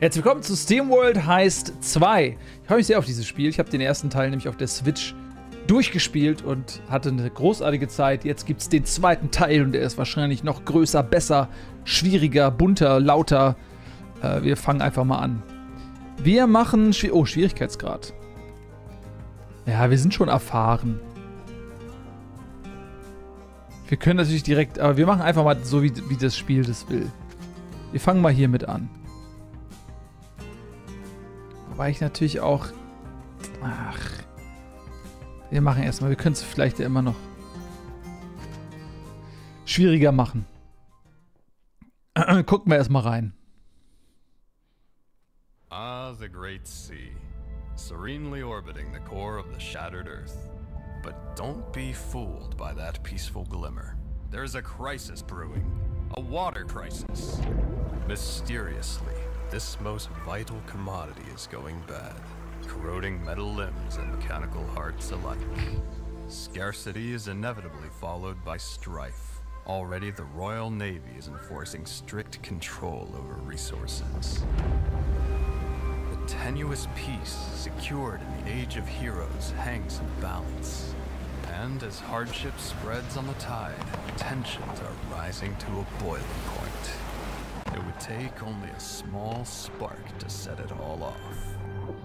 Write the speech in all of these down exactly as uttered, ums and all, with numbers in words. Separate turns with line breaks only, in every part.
Herzlich willkommen zu SteamWorld Heist zwei. Ich freue mich sehr auf dieses Spiel. Ich habe den ersten Teil nämlich auf der Switch durchgespielt und hatte eine großartige Zeit. Jetzt gibt es den zweiten Teil und der ist wahrscheinlich noch größer, besser, schwieriger, bunter, lauter. Äh, wir fangen einfach mal an. Wir machen... Schwi oh, Schwierigkeitsgrad. Ja, wir sind schon erfahren. Wir können natürlich direkt... Aber wir machen einfach mal so, wie, wie das Spiel das will. Wir fangen mal hiermit an. Wobei ich natürlich auch... Ach... Wir machen erstmal... Wir können es vielleicht ja immer noch... schwieriger machen. Gucken wir erstmal rein.
Ah, the great sea, serenely orbiting the core of the shattered earth. But don't be fooled by that peaceful glimmer. There's a crisis brewing, a water crisis. Mysteriously, this most vital commodity is going bad, corroding metal limbs and mechanical hearts alike. Scarcity is inevitably followed by strife. Already the Royal Navy is enforcing strict control over resources. Tenuous peace secured in the Age of Heroes hangs in balance. And as hardship spreads on the tide, tensions are rising to a boiling point. It would take only a small spark to set it all off.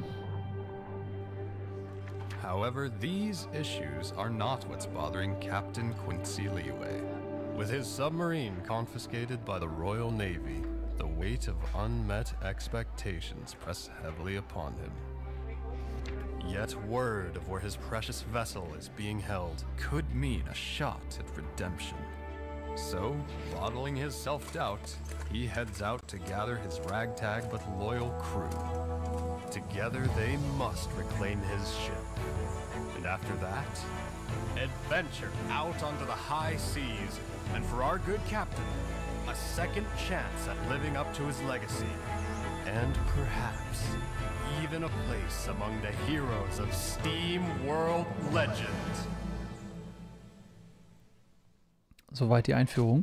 However, these issues are not what's bothering Captain Quincy Leeway. With his submarine confiscated by the Royal Navy, the weight of unmet expectations press heavily upon him. Yet word of where his precious vessel is being held could mean a shot at redemption. So, bottling his self-doubt, he heads out to gather his ragtag but loyal crew. Together they must reclaim his ship. And after that, adventure out onto the high seas, and for our good captain, a second chance at living up to his legacy, and perhaps even a place among the heroes of SteamWorld legend.
Soweit die Einführung.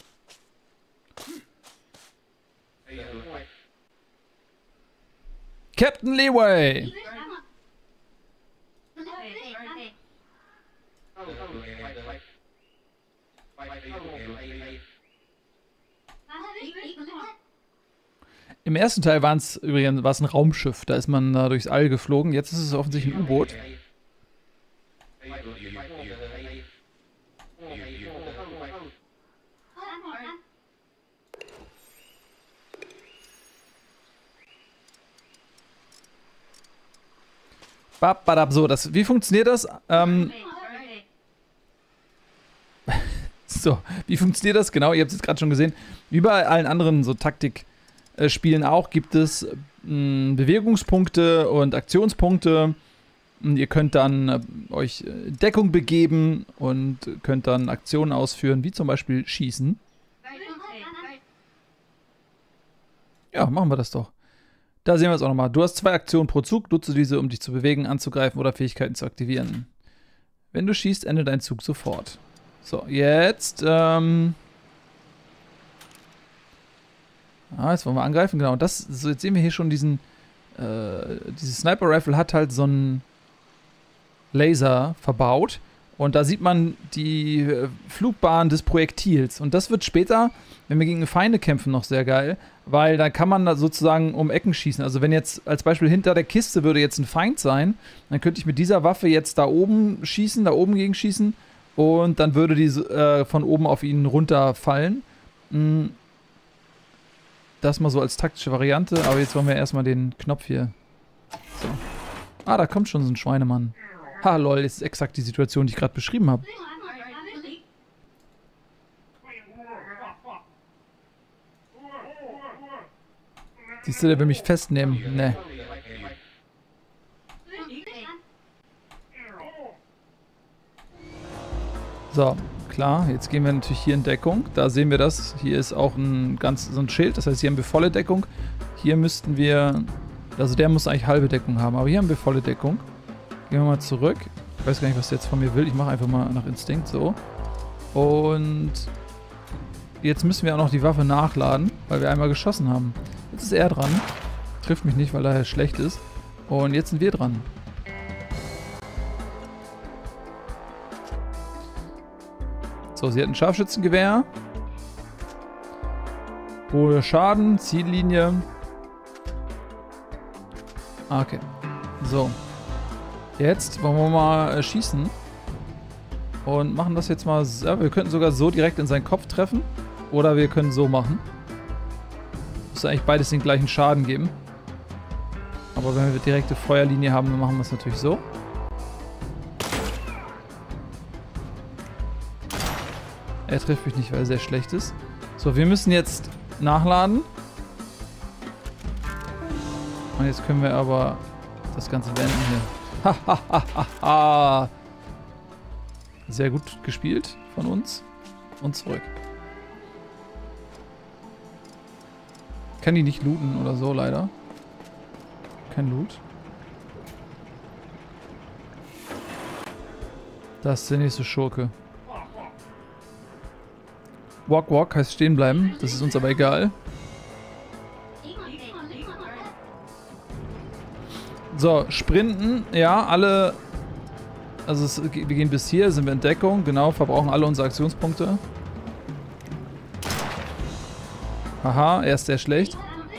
Captain Leeway! Im ersten Teil war es übrigens war's ein Raumschiff, da ist man da durchs All geflogen. Jetzt ist es offensichtlich ein U-Boot. So, das, wie funktioniert das? Ähm, so, wie funktioniert das? Genau, ihr habt es jetzt gerade schon gesehen. Wie bei allen anderen so Taktik Spielen auch gibt es mh, Bewegungspunkte und Aktionspunkte. Und ihr könnt dann äh, euch in Deckung begeben und könnt dann Aktionen ausführen, wie zum Beispiel Schießen. Ja, machen wir das doch. Da sehen wir es auch nochmal. Du hast zwei Aktionen pro Zug. Nutze diese, um dich zu bewegen, anzugreifen oder Fähigkeiten zu aktivieren. Wenn du schießt, endet dein Zug sofort. So, jetzt... Ähm Ah, jetzt wollen wir angreifen, genau. Das, so jetzt sehen wir hier schon diesen, äh, dieses Sniper-Rifle hat halt so einen Laser verbaut. Und da sieht man die äh, Flugbahn des Projektils. Und das wird später, wenn wir gegen Feinde kämpfen, noch sehr geil. Weil da kann man da sozusagen um Ecken schießen. Also wenn jetzt als Beispiel hinter der Kiste würde jetzt ein Feind sein, dann könnte ich mit dieser Waffe jetzt da oben schießen, da oben gegen schießen. Und dann würde die äh, von oben auf ihn runterfallen. Mhm. Das mal so als taktische Variante, aber jetzt wollen wir erstmal den Knopf hier. So. Ah, da kommt schon so ein Schweinemann. Ha, lol, das ist exakt die Situation, die ich gerade beschrieben habe. Siehst du, der will mich festnehmen. Ne. So. Klar, jetzt gehen wir natürlich hier in Deckung. Da sehen wir das. Hier ist auch ein ganz so ein Schild. Das heißt, hier haben wir volle Deckung. Hier müssten wir... Also der muss eigentlich halbe Deckung haben. Aber hier haben wir volle Deckung. Gehen wir mal zurück. Ich weiß gar nicht, was der jetzt von mir will. Ich mache einfach mal nach Instinkt so. Und jetzt müssen wir auch noch die Waffe nachladen, weil wir einmal geschossen haben. Jetzt ist er dran. Trifft mich nicht, weil er schlecht ist. Und jetzt sind wir dran. So, sie hat ein Scharfschützengewehr. Hohe Schaden, Ziellinie. Ah, okay. So. Jetzt wollen wir mal äh, schießen. Und machen das jetzt mal... Ja, wir könnten sogar so direkt in seinen Kopf treffen. Oder wir können so machen. Muss eigentlich beides den gleichen Schaden geben. Aber wenn wir direkte Feuerlinie haben, dann machen wir es natürlich so. Er trifft mich nicht, weil er sehr schlecht ist. So, wir müssen jetzt nachladen. Und jetzt können wir aber das Ganze wenden hier. Hahaha. Sehr gut gespielt von uns. Und zurück. Kann die nicht looten oder so, leider. Kein Loot. Das ist der nächste Schurke. Walk, walk heißt stehen bleiben. Das ist uns aber egal. So, sprinten. Ja, alle... Also es, wir gehen bis hier, sind wir in Deckung. Genau, verbrauchen alle unsere Aktionspunkte. Haha, er ist sehr schlecht.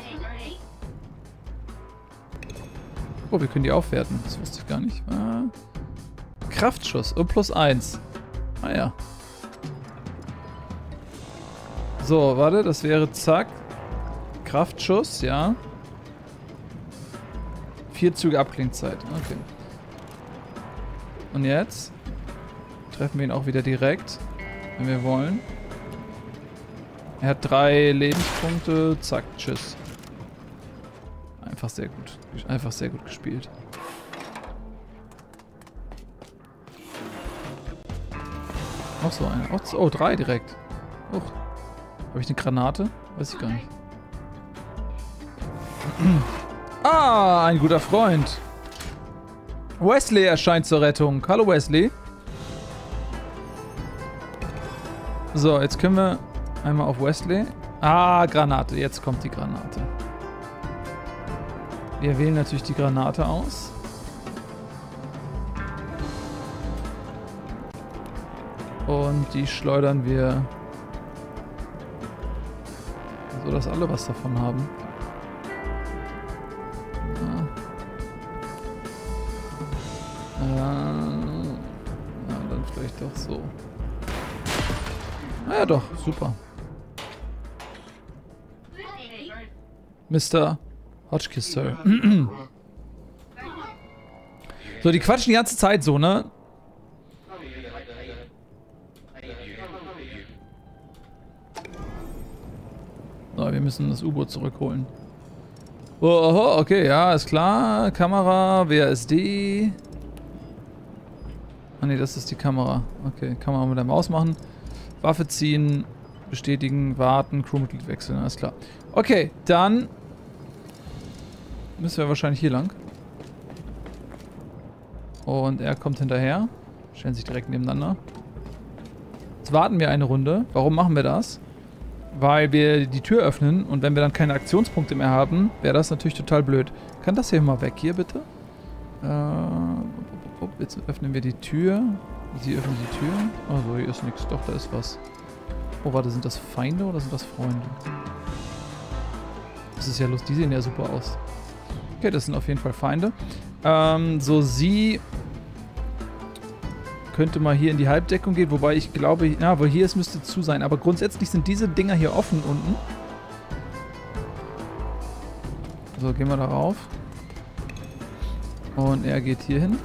Oh, wir können die aufwerten. Das wusste ich gar nicht. Ah. Kraftschuss. Und plus eins. Ah ja. So, warte, das wäre zack. Kraftschuss, ja. Vier Züge Abklingzeit. Okay. Und jetzt treffen wir ihn auch wieder direkt, wenn wir wollen. Er hat drei Lebenspunkte. Zack, tschüss. Einfach sehr gut. Einfach sehr gut gespielt. Noch so eine. Oh, oh drei direkt. Oh. Habe ich eine Granate? Weiß ich gar nicht. Ah, ein guter Freund. Wesley erscheint zur Rettung. Hallo Wesley. So, jetzt können wir einmal auf Wesley. Ah, Granate. Jetzt kommt die Granate. Wir wählen natürlich die Granate aus. Und die schleudern wir so, dass alle was davon haben. Ja. Ja, dann vielleicht doch so. Ah ja doch, super. Mister Hotchkiss, Sir. So, die quatschen die ganze Zeit so, ne? So, wir müssen das U-Boot zurückholen. Oh, okay, ja, ist klar. Kamera, W A S D. Ah ne, das ist die Kamera. Okay, kann man mit der Maus machen. Waffe ziehen, bestätigen, warten, Crewmitglied wechseln, alles klar. Okay, dann müssen wir wahrscheinlich hier lang. Und er kommt hinterher. Stellen sich direkt nebeneinander. Jetzt warten wir eine Runde. Warum machen wir das? Weil wir die Tür öffnen und wenn wir dann keine Aktionspunkte mehr haben, wäre das natürlich total blöd. Kann das hier mal weg hier, bitte? Äh, jetzt öffnen wir die Tür. Sie öffnen die Tür. Also hier ist nichts. Doch, da ist was. Oh, warte, sind das Feinde oder sind das Freunde? Das ist ja lustig. Die sehen ja super aus. Okay, das sind auf jeden Fall Feinde. Ähm, so, sie könnte mal hier in die Halbdeckung gehen, wobei ich glaube, na, weil hier es müsste zu sein. Aber grundsätzlich sind diese Dinger hier offen unten. So, gehen wir darauf. Und er geht hier hin.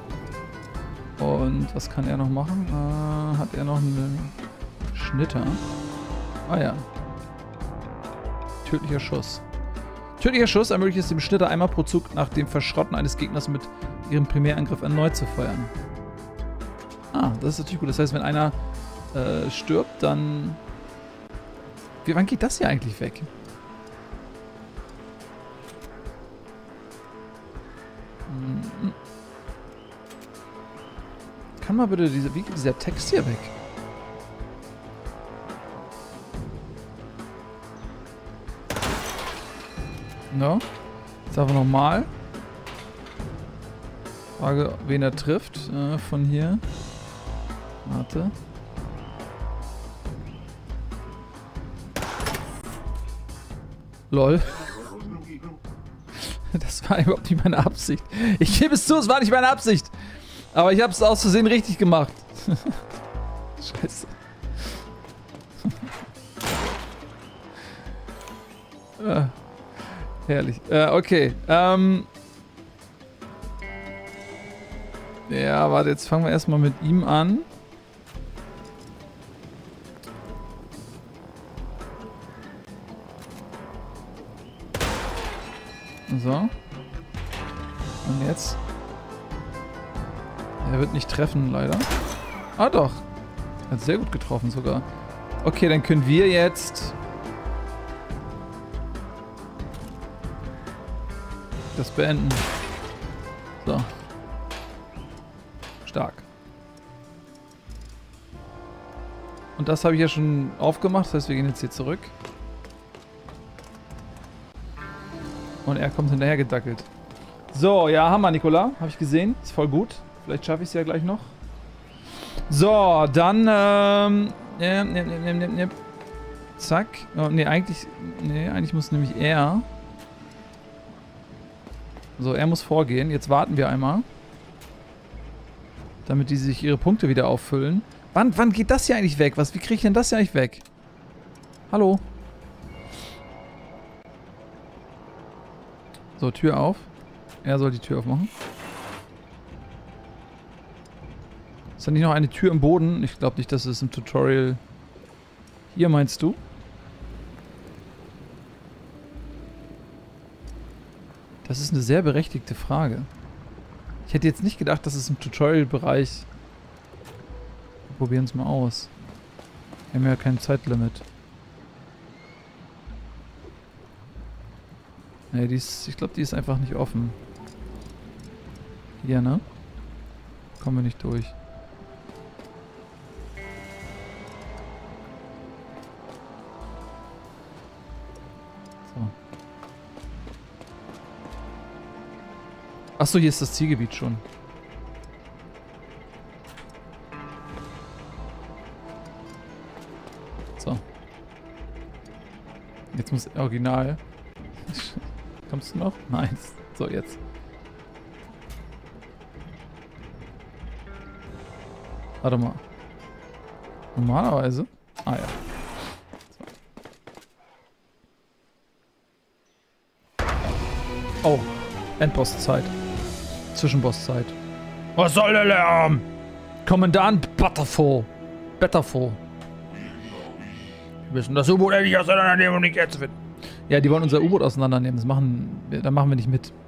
Und was kann er noch machen? Äh, hat er noch einen Schnitter? Ah ja. Tödlicher Schuss. Tödlicher Schuss ermöglicht es dem Schnitter einmal pro Zug nach dem Verschrotten eines Gegners mit ihrem Primärangriff erneut zu feuern. Ah, das ist natürlich gut. Das heißt, wenn einer äh, stirbt, dann... Wie, wann geht das hier eigentlich weg? Hm. Kann mal bitte diese... Wie geht dieser Text hier weg? No? Jetzt aber nochmal. Frage, wen er trifft. Äh, von hier. Warte. Lol. Das war überhaupt nicht meine Absicht. Ich gebe es zu, es war nicht meine Absicht. Aber ich habe es aus Versehen richtig gemacht. Scheiße. äh, herrlich. Äh, okay. Ähm. Ja, warte, jetzt fangen wir erstmal mit ihm an. So. Und jetzt? Er wird nicht treffen, leider. Ah, doch. Hat sehr gut getroffen sogar. Okay, dann können wir jetzt das beenden. So. Stark. Und das habe ich ja schon aufgemacht, das heißt, wir gehen jetzt hier zurück. Und er kommt hinterher gedackelt. So, ja, Hammer, Nikola. Habe ich gesehen. Ist voll gut. Vielleicht schaffe ich es ja gleich noch. So, dann, ähm... Ja, ne, ne, ne, ne. Zack. Oh, ne, eigentlich... Ne, eigentlich muss nämlich er... So, er muss vorgehen. Jetzt warten wir einmal. Damit die sich ihre Punkte wieder auffüllen. Wann, wann geht das hier eigentlich weg? Was, wie kriege ich denn das hier eigentlich weg? Hallo? So, Tür auf. Er soll die Tür aufmachen. Ist da nicht noch eine Tür im Boden? Ich glaube nicht, dass es im Tutorial... Hier meinst du? Das ist eine sehr berechtigte Frage. Ich hätte jetzt nicht gedacht, dass es im Tutorial-Bereich... Wir probieren es mal aus. Wir haben ja kein Zeitlimit. Ne, die ist, ich glaube, die ist einfach nicht offen. Hier, ne? Kommen wir nicht durch. So. Achso, hier ist das Zielgebiet schon. So. Jetzt muss Original... Kommst du noch? Nein. So, jetzt. Warte mal. Normalerweise? Ah ja. So. Oh. Endbosszeit. Zwischenbosszeit. Was soll der Lärm? Kommandant Butterfall. Butterfall. Wir müssen das U-Boot endlich auseinandernehmen und nicht jetzt finden. Ja, die wollen unser U-Boot auseinandernehmen. Das machen wir, da machen wir nicht mit.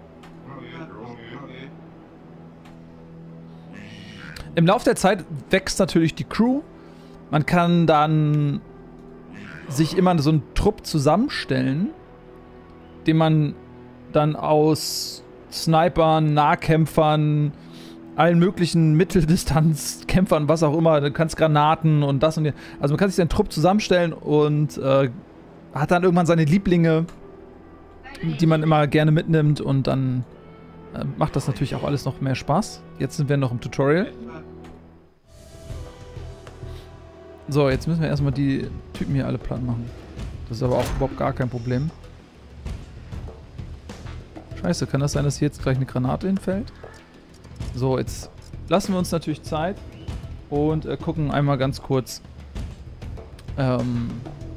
Im Laufe der Zeit wächst natürlich die Crew. Man kann dann sich immer so einen Trupp zusammenstellen, den man dann aus Snipern, Nahkämpfern, allen möglichen Mitteldistanzkämpfern, was auch immer, du kannst Granaten und das und das. Also man kann sich seinen Trupp zusammenstellen und äh, hat dann irgendwann seine Lieblinge, die man immer gerne mitnimmt und dann äh, macht das natürlich auch alles noch mehr Spaß. Jetzt sind wir noch im Tutorial. So, jetzt müssen wir erstmal die Typen hier alle platt machen. Das ist aber auch überhaupt gar kein Problem. Scheiße, kann das sein, dass hier jetzt gleich eine Granate hinfällt? So, jetzt lassen wir uns natürlich Zeit und äh, gucken einmal ganz kurz, ähm,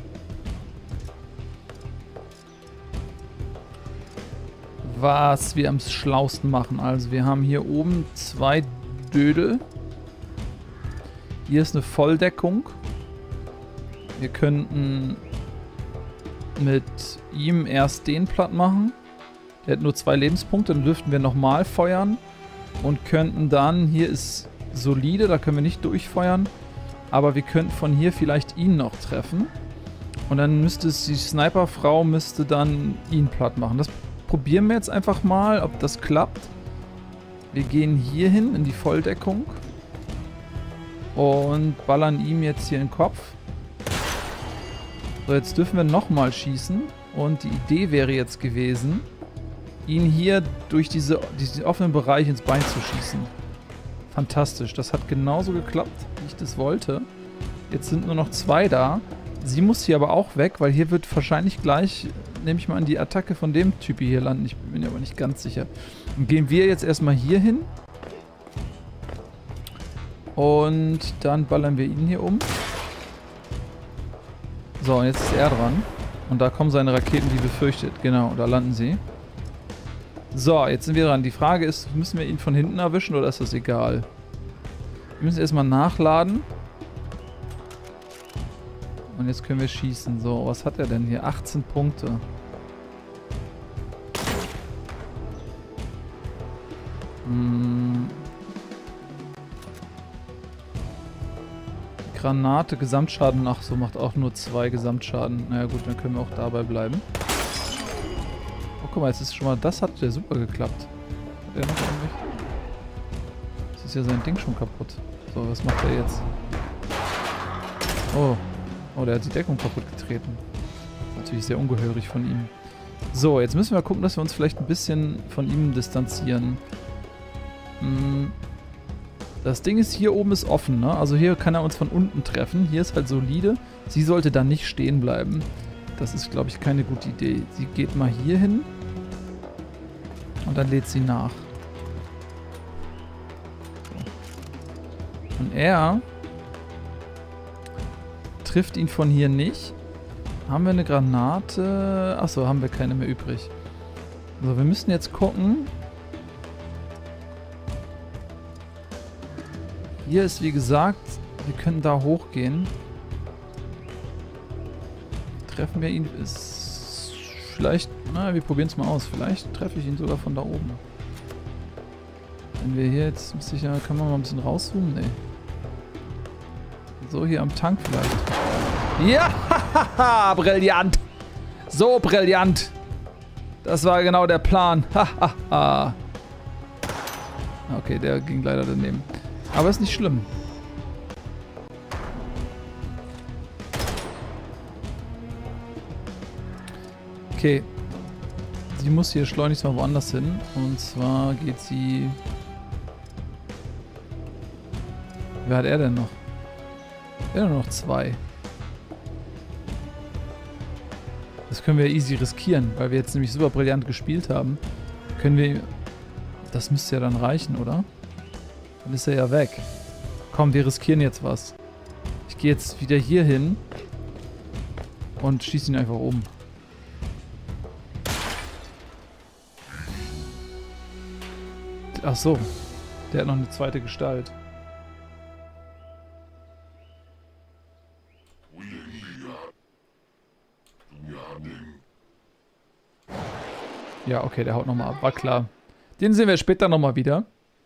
was wir am schlausten machen. Also wir haben hier oben zwei Dödel. Hier ist eine Volldeckung. Wir könnten mit ihm erst den platt machen. Der hat nur zwei Lebenspunkte, dann dürften wir nochmal feuern. Und könnten dann, hier ist solide, da können wir nicht durchfeuern. Aber wir könnten von hier vielleicht ihn noch treffen. Und dann müsste es, die Sniperfrau müsste dann ihn platt machen. Das probieren wir jetzt einfach mal, ob das klappt. Wir gehen hier hin in die Volldeckung. Und ballern ihm jetzt hier in den Kopf. So, jetzt dürfen wir nochmal schießen. Und die Idee wäre jetzt gewesen, ihn hier durch diese, diesen offenen Bereich ins Bein zu schießen. Fantastisch. Das hat genauso geklappt, wie ich das wollte. Jetzt sind nur noch zwei da. Sie muss hier aber auch weg, weil hier wird wahrscheinlich gleich, nehme ich mal an, die Attacke von dem Typi hier landen. Ich bin mir aber nicht ganz sicher. Dann gehen wir jetzt erstmal hier hin. Und dann ballern wir ihn hier um. So, und jetzt ist er dran. Und da kommen seine Raketen wie befürchtet. Genau, da landen sie. So, jetzt sind wir dran. Die Frage ist, müssen wir ihn von hinten erwischen oder ist das egal? Wir müssen erstmal nachladen. Und jetzt können wir schießen. So, was hat er denn hier? achtzehn Punkte. Hm. Granate, Gesamtschaden. Ach so, macht auch nur zwei Gesamtschaden. Naja gut, dann können wir auch dabei bleiben. Oh, guck mal, jetzt ist schon mal... Das hat ja super geklappt. Hat er noch irgendwie... Jetzt ist ja sein Ding schon kaputt. So, was macht er jetzt? Oh. Oh, der hat die Deckung kaputt getreten. Natürlich sehr ungehörig von ihm. So, jetzt müssen wir gucken, dass wir uns vielleicht ein bisschen von ihm distanzieren. Hm. Das Ding ist, hier oben ist offen, ne? Also hier kann er uns von unten treffen. Hier ist halt solide. Sie sollte dann nicht stehen bleiben. Das ist, glaube ich, keine gute Idee. Sie geht mal hier hin. Und dann lädt sie nach. So. Und er trifft ihn von hier nicht. Haben wir eine Granate? Achso, haben wir keine mehr übrig. So, wir müssen jetzt gucken. Hier ist, wie gesagt, wir können da hochgehen. Treffen wir ihn, ist vielleicht, na, wir probieren es mal aus. Vielleicht treffe ich ihn sogar von da oben. Wenn wir hier jetzt, sicher, kann man mal ein bisschen rauszoomen? Nee. So, hier am Tank vielleicht. Ja, brillant. So brillant. Das war genau der Plan. Hahaha. Okay, der ging leider daneben. Aber ist nicht schlimm. Okay. Sie muss hier schleunigst mal woanders hin. Und zwar geht sie... Wer hat er denn noch? Er hat nur noch zwei. Das können wir easy riskieren, weil wir jetzt nämlich super brillant gespielt haben. Können wir... Das müsste ja dann reichen, oder? Dann ist er ja weg. Komm, wir riskieren jetzt was. Ich gehe jetzt wieder hier hin und schieße ihn einfach um. Ach so. Der hat noch eine zweite Gestalt. Ja, okay, der haut nochmal ab. War klar. Den sehen wir später nochmal wieder.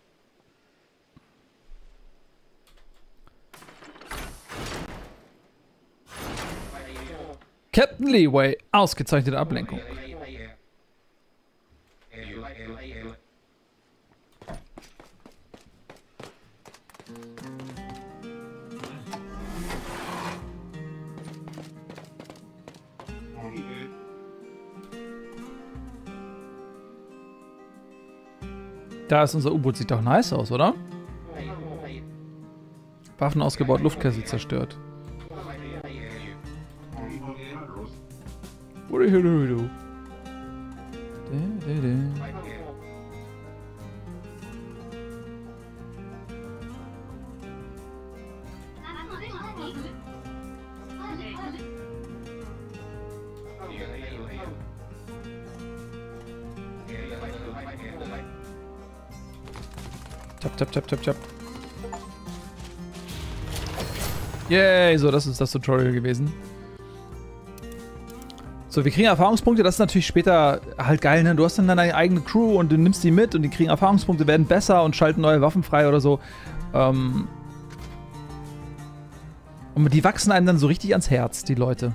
Captain Leeway, ausgezeichnete Ablenkung. Da ist unser U-Boot, sieht doch nice aus, oder? Waffen ausgebaut, Luftkessel zerstört. Tap, tap, tap, tap, tap. Yay, so, das ist das Tutorial gewesen. So, wir kriegen Erfahrungspunkte, das ist natürlich später halt geil, ne? Du hast dann deine eigene Crew und du nimmst die mit und die kriegen Erfahrungspunkte, werden besser und schalten neue Waffen frei oder so. Ähm und die wachsen einem dann so richtig ans Herz, die Leute.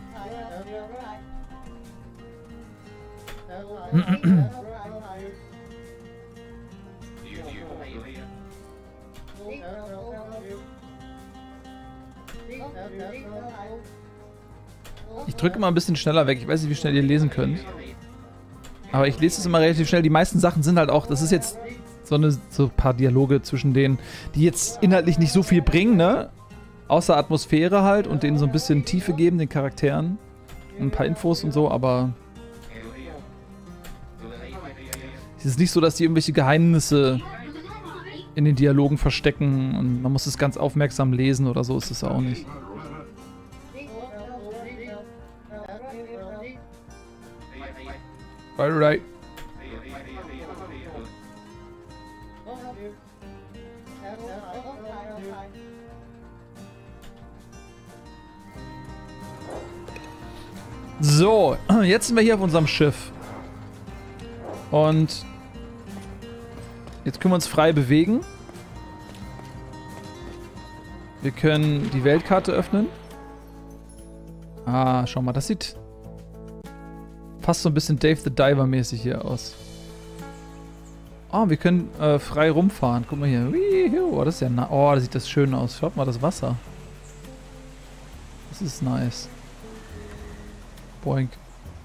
Ich drücke mal ein bisschen schneller weg. Ich weiß nicht, wie schnell ihr lesen könnt. Aber ich lese es immer relativ schnell. Die meisten Sachen sind halt auch, das ist jetzt so eine so ein paar Dialoge zwischen denen, die jetzt inhaltlich nicht so viel bringen, ne? Außer Atmosphäre halt und denen so ein bisschen Tiefe geben, den Charakteren. Ein paar Infos und so, aber es ist nicht so, dass die irgendwelche Geheimnisse in den Dialogen verstecken und man muss es ganz aufmerksam lesen oder so ist es auch nicht. Right, right. So, jetzt sind wir hier auf unserem Schiff. Und jetzt können wir uns frei bewegen. Wir können die Weltkarte öffnen. Ah, schau mal, das sieht fast so ein bisschen Dave the Diver mäßig hier aus. Oh, wir können äh, frei rumfahren. Guck mal hier. Oh, das ist ja na oh, da sieht das schön aus. Schaut mal, das Wasser. Das ist nice. Boink.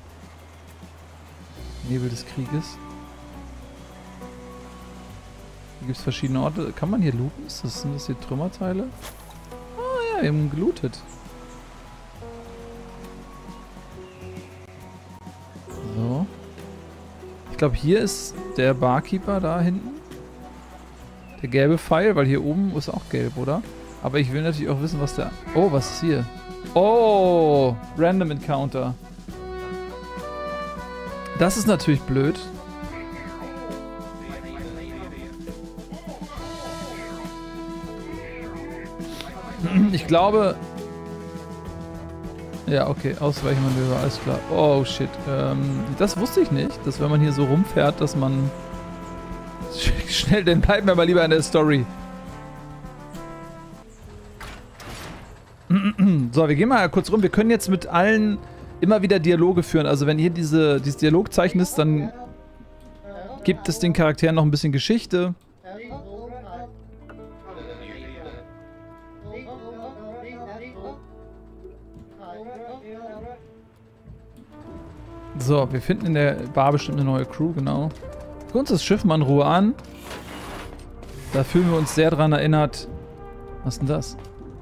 Nebel des Krieges. Hier gibt es verschiedene Orte. Kann man hier looten? Ist das, sind das hier Trümmerteile? Ah ja, wir haben gelootet. So. Ich glaube, hier ist der Barkeeper da hinten. Der gelbe Pfeil, weil hier oben ist auch gelb, oder? Aber ich will natürlich auch wissen, was der... Oh, was ist hier? Oh, Random Encounter. Das ist natürlich blöd. Ich glaube... Ja, okay, Ausweichmanöver, alles klar. Oh, shit. Ähm, das wusste ich nicht, dass wenn man hier so rumfährt, dass man... Schnell, dann bleiben wir mal lieber in der Story. So, wir gehen mal kurz rum. Wir können jetzt mit allen immer wieder Dialoge führen. Also wenn hier diese, dieses Dialogzeichen ist, dann gibt es den Charakteren noch ein bisschen Geschichte. So, wir finden in der Bar bestimmt eine neue Crew, genau. Gucken uns das Schiff mal in Ruhe an. Da fühlen wir uns sehr dran erinnert. Was ist denn das?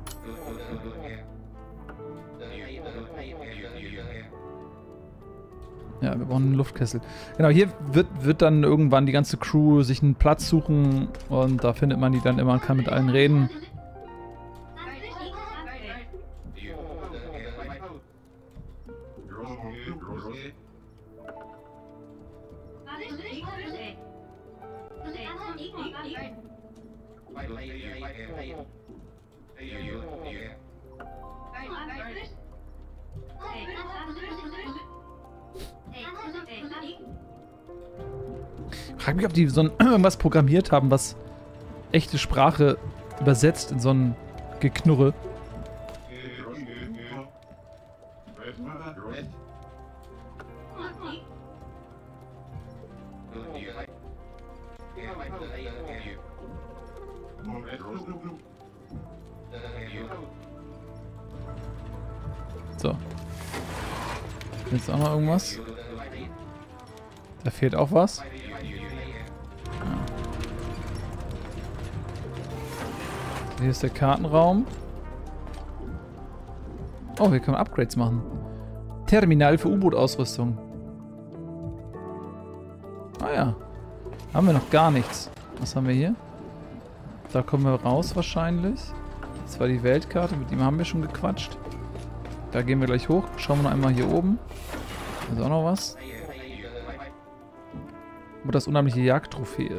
Ja, wir brauchen einen Luftkessel. Genau, hier wird, wird dann irgendwann die ganze Crew sich einen Platz suchen und da findet man die dann immer und kann mit allen reden. Ich frage mich, ob die so ein, irgendwas programmiert haben, was echte Sprache übersetzt in so ein Geknurre. So. Jetzt auch noch irgendwas. Da fehlt auch was. Ja. Hier ist der Kartenraum. Oh, hier können wir Upgrades machen. Terminal für U-Boot-Ausrüstung. Ah ja. Haben wir noch gar nichts. Was haben wir hier? Da kommen wir raus wahrscheinlich. Das war die Weltkarte, mit dem haben wir schon gequatscht. Da gehen wir gleich hoch. Schauen wir noch einmal hier oben. Da ist auch noch was. Und das unheimliche Jagdtrophäe.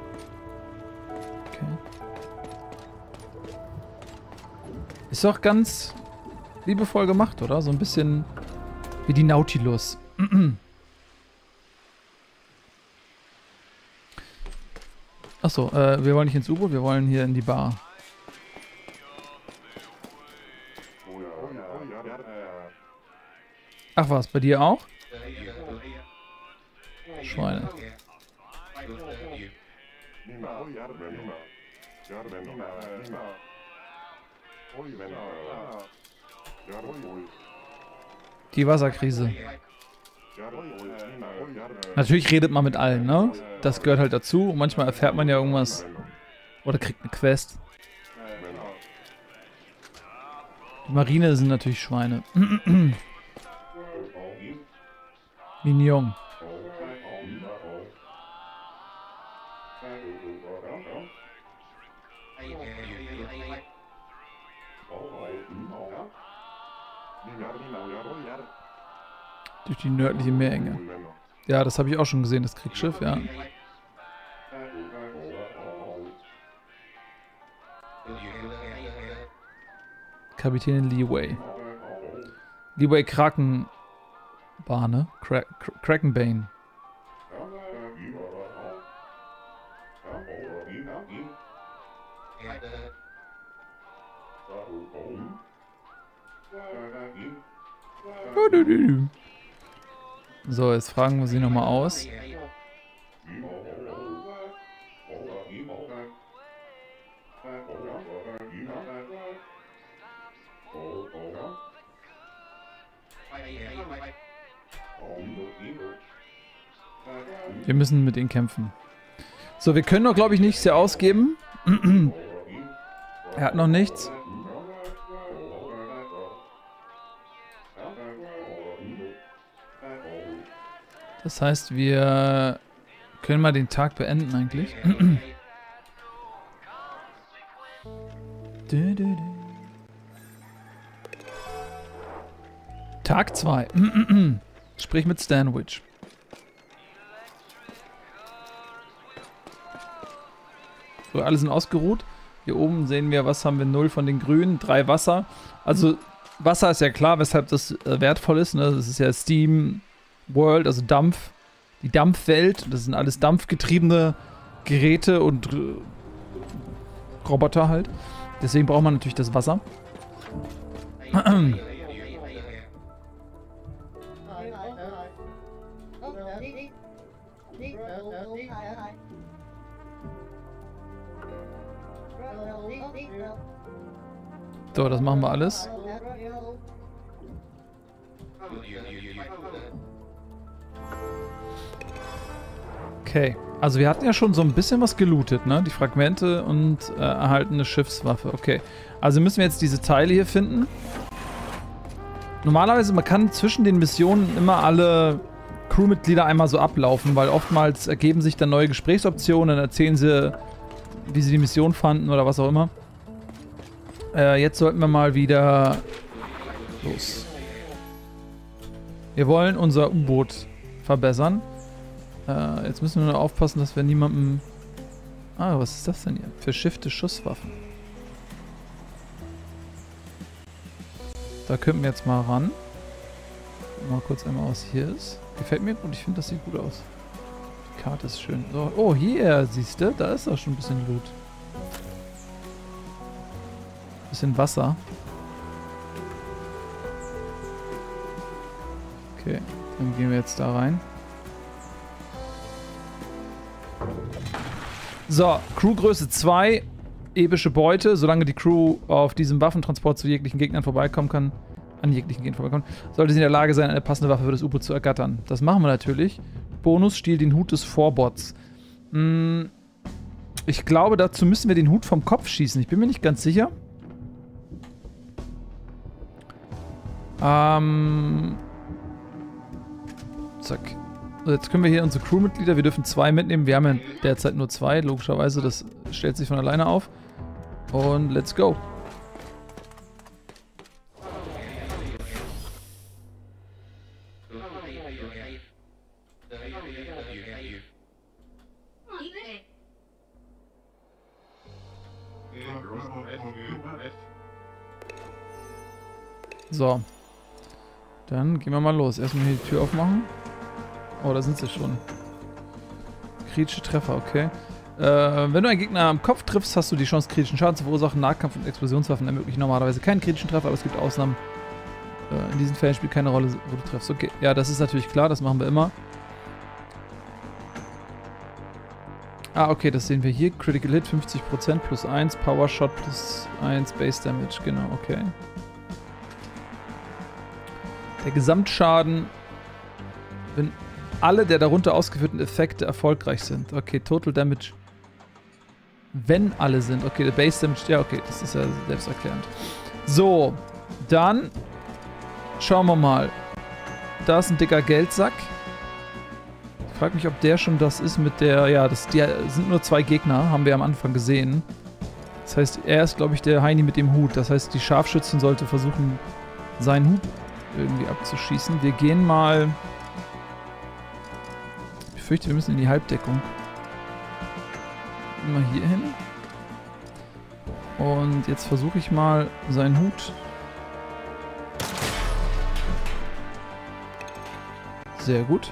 Okay. Ist doch ganz liebevoll gemacht, oder? So ein bisschen wie die Nautilus. Achso, äh, wir wollen nicht ins U-Boot, wir wollen hier in die Bar. Ach was, bei dir auch? Schweine. Die Wasserkrise. Natürlich redet man mit allen, ne? Das gehört halt dazu. Und manchmal erfährt man ja irgendwas. Oder kriegt eine Quest. Die Marine sind natürlich Schweine. Mignon. Durch die nördliche Meerenge. Ja, das habe ich auch schon gesehen, das Kriegsschiff, ja. Kapitänin Leeway. Leeway Krakenbane. Kra Krakenbane. So, jetzt fragen wir sie nochmal aus. Wir müssen mit ihnen kämpfen. So, wir können doch, glaube ich, nichts hier ausgeben. Er hat noch nichts. Das heißt, wir können mal den Tag beenden eigentlich. Tag zwei. Sprich mit Stanwich. So, alle sind ausgeruht. Hier oben sehen wir, was haben wir? null von den Grünen, drei Wasser. Also Wasser ist ja klar, weshalb das äh, wertvoll ist. Ne? Das ist ja Steam World, also Dampf. Die Dampfwelt. Das sind alles dampfgetriebene Geräte und äh, Roboter halt. Deswegen braucht man natürlich das Wasser. So, das machen wir alles. Okay, also wir hatten ja schon so ein bisschen was gelootet, ne? Die Fragmente und äh, erhaltene Schiffswaffe. Okay, also müssen wir jetzt diese Teile hier finden. Normalerweise, man kann zwischen den Missionen immer alle Crewmitglieder einmal so ablaufen, weil oftmals ergeben sich dann neue Gesprächsoptionen, dann erzählen sie, wie sie die Mission fanden oder was auch immer. Äh, jetzt sollten wir mal wieder los. Wir wollen unser U-Boot verbessern. Äh, jetzt müssen wir nur aufpassen, dass wir niemandem... Ah, was ist das denn hier? Verschiffte Schusswaffen. Da könnten wir jetzt mal ran. Mal kurz einmal, was hier ist. Gefällt mir gut, ich finde, das sieht gut aus. Die Karte ist schön. So, oh, hier, siehst du? Da ist auch schon ein bisschen Loot. Bisschen Wasser. Okay, dann gehen wir jetzt da rein. So, Crewgröße zwei, epische Beute. Solange die Crew auf diesem Waffentransport zu jeglichen Gegnern vorbeikommen kann, an jeglichen Gegnern vorbeikommen, sollte sie in der Lage sein, eine passende Waffe für das U-Boot zu ergattern. Das machen wir natürlich. Bonus, stiehlt den Hut des Vorbots. Hm, ich glaube, dazu müssen wir den Hut vom Kopf schießen. Ich bin mir nicht ganz sicher. Ähm... Zack. So, jetzt können wir hier unsere Crewmitglieder, wir dürfen zwei mitnehmen. Wir haben ja derzeit nur zwei, logischerweise. Das stellt sich von alleine auf. Und let's go. So. Dann gehen wir mal los. Erstmal hier die Tür aufmachen. Oh, da sind sie schon. Kritische Treffer, okay. Äh, wenn du einen Gegner am Kopf triffst, hast du die Chance, kritischen Schaden zu verursachen. Nahkampf- und Explosionswaffen ermöglichen normalerweise keinen kritischen Treffer, aber es gibt Ausnahmen. Äh, in diesen Fällen spielt keine Rolle, wo du triffst. Okay, ja, das ist natürlich klar, das machen wir immer. Ah, okay, das sehen wir hier. Critical Hit fünfzig Prozent plus eins, Power Shot plus eins, Base Damage, genau, okay. Der Gesamtschaden Wenn alle der darunter ausgeführten Effekte erfolgreich sind. Okay, Total Damage. Wenn alle sind. Okay, der Base Damage. Ja, okay, das ist ja selbsterklärend. So, dann schauen wir mal. Da ist ein dicker Geldsack. Ich frage mich, ob der schon das ist mit der... Ja, das die sind nur zwei Gegner, haben wir am Anfang gesehen. Das heißt, er ist, glaube ich, der Heini mit dem Hut. Das heißt, die Scharfschützin sollte versuchen, seinen Hut irgendwie abzuschießen. Wir gehen mal... Ich fürchte, wir müssen in die Halbdeckung. Mal hier hin. Und jetzt versuche ich mal seinen Hut. Sehr gut.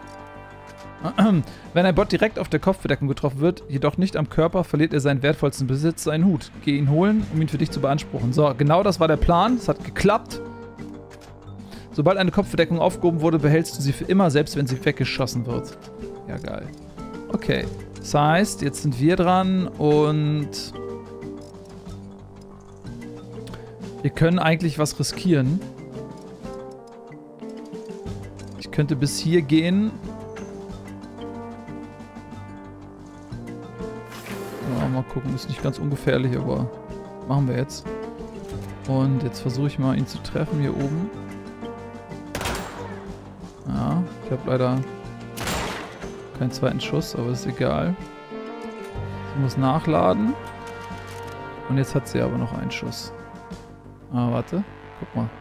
Wenn ein Bot direkt auf der Kopfbedeckung getroffen wird, jedoch nicht am Körper, verliert er seinen wertvollsten Besitz, seinen Hut. Geh ihn holen, um ihn für dich zu beanspruchen. So, genau das war der Plan. Es hat geklappt. Sobald eine Kopfbedeckung aufgehoben wurde, behältst du sie für immer, selbst wenn sie weggeschossen wird. Ja, geil. Okay. Das heißt, jetzt sind wir dran und wir können eigentlich was riskieren. Ich könnte bis hier gehen. Ja, mal gucken, ist nicht ganz ungefährlich, aber machen wir jetzt. Und jetzt versuche ich mal, ihn zu treffen hier oben. Ja, ich habe leider keinen zweiten Schuss, aber ist egal. Sie muss nachladen. Und jetzt hat sie aber noch einen Schuss. Ah, warte. Guck mal.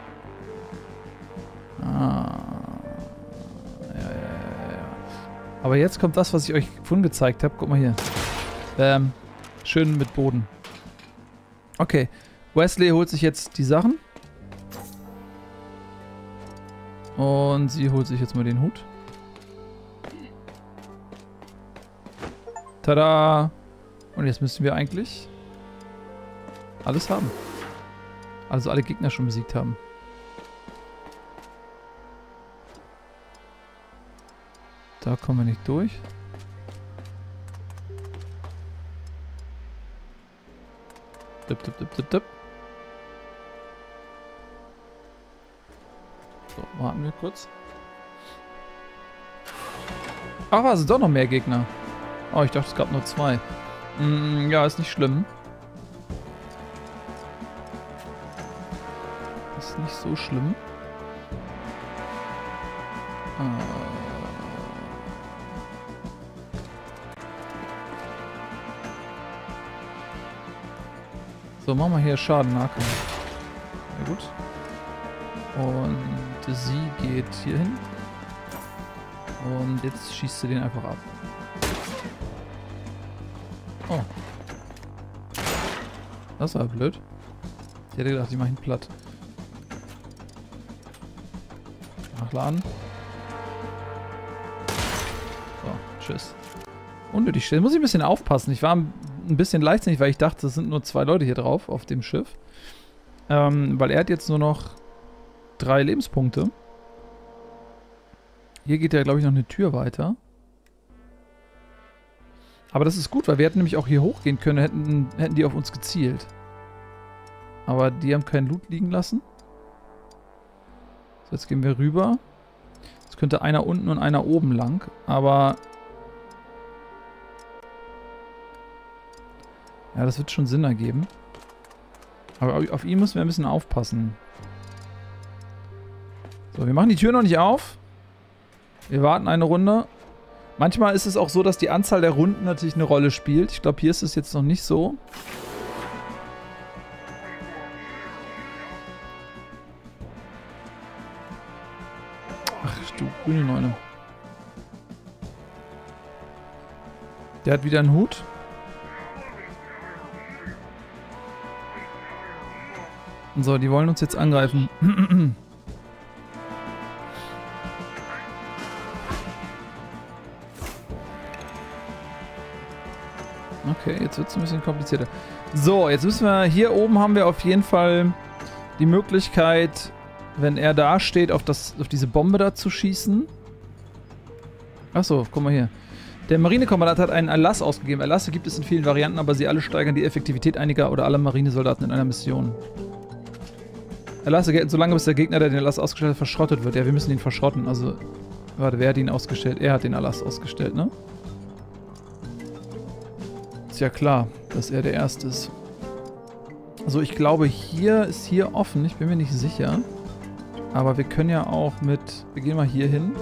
Ah. Ja, ja, ja, ja. Aber jetzt kommt das, was ich euch vorhin gezeigt habe. Guck mal hier. Ähm, schön mit Boden. Okay. Wesley holt sich jetzt die Sachen. Und sie holt sich jetzt mal den Hut. Tada! Und jetzt müssen wir eigentlich alles haben. Also alle Gegner schon besiegt haben. Da kommen wir nicht durch. Dip, dip, dip, dip, dip. So, warten wir kurz. Ach, es sind doch noch mehr Gegner. Oh, ich dachte, es gab nur zwei. Mm, ja, ist nicht schlimm. Ist nicht so schlimm. Äh. So, machen wir hier Schaden Nahkampf. Sehr gut. Und sie geht hier hin. Und jetzt schießt sie den einfach ab. Oh. Das war blöd. Ich hätte gedacht, ich mache ihn platt. Nachladen. So, tschüss. Unnötig schnell. Muss ich ein bisschen aufpassen. Ich war ein bisschen leichtsinnig, weil ich dachte, es sind nur zwei Leute hier drauf auf dem Schiff. Ähm, weil er hat jetzt nur noch drei Lebenspunkte. Hier geht ja, glaube ich, noch eine Tür weiter. Aber das ist gut, weil wir hätten nämlich auch hier hochgehen können, hätten, hätten die auf uns gezielt. Aber die haben keinen Loot liegen lassen. So, jetzt gehen wir rüber. Jetzt könnte einer unten und einer oben lang, aber... Ja, das wird schon Sinn ergeben. Aber auf ihn müssen wir ein bisschen aufpassen. So, wir machen die Tür noch nicht auf. Wir warten eine Runde. Manchmal ist es auch so, dass die Anzahl der Runden natürlich eine Rolle spielt. Ich glaube, hier ist es jetzt noch nicht so. Ach du grüne Neune. Der hat wieder einen Hut. So, die wollen uns jetzt angreifen. Okay, jetzt wird es ein bisschen komplizierter. So, jetzt müssen wir... Hier oben haben wir auf jeden Fall die Möglichkeit, wenn er da steht, auf, das, auf diese Bombe da zu schießen. Achso, guck mal hier. Der Marinekommandant hat einen Erlass ausgegeben. Erlasse gibt es in vielen Varianten, aber sie alle steigern die Effektivität einiger oder aller Marinesoldaten in einer Mission. Erlasse gelten so lange, bis der Gegner, der den Erlass ausgestellt hat, verschrottet wird. Ja, wir müssen ihn verschrotten. Also Warte, wer hat ihn ausgestellt? Er hat den Erlass ausgestellt, ne? Ist ja klar, dass er der Erste ist. Also ich glaube, hier ist hier offen. Ich bin mir nicht sicher. Aber wir können ja auch mit... Wir gehen mal hier hin.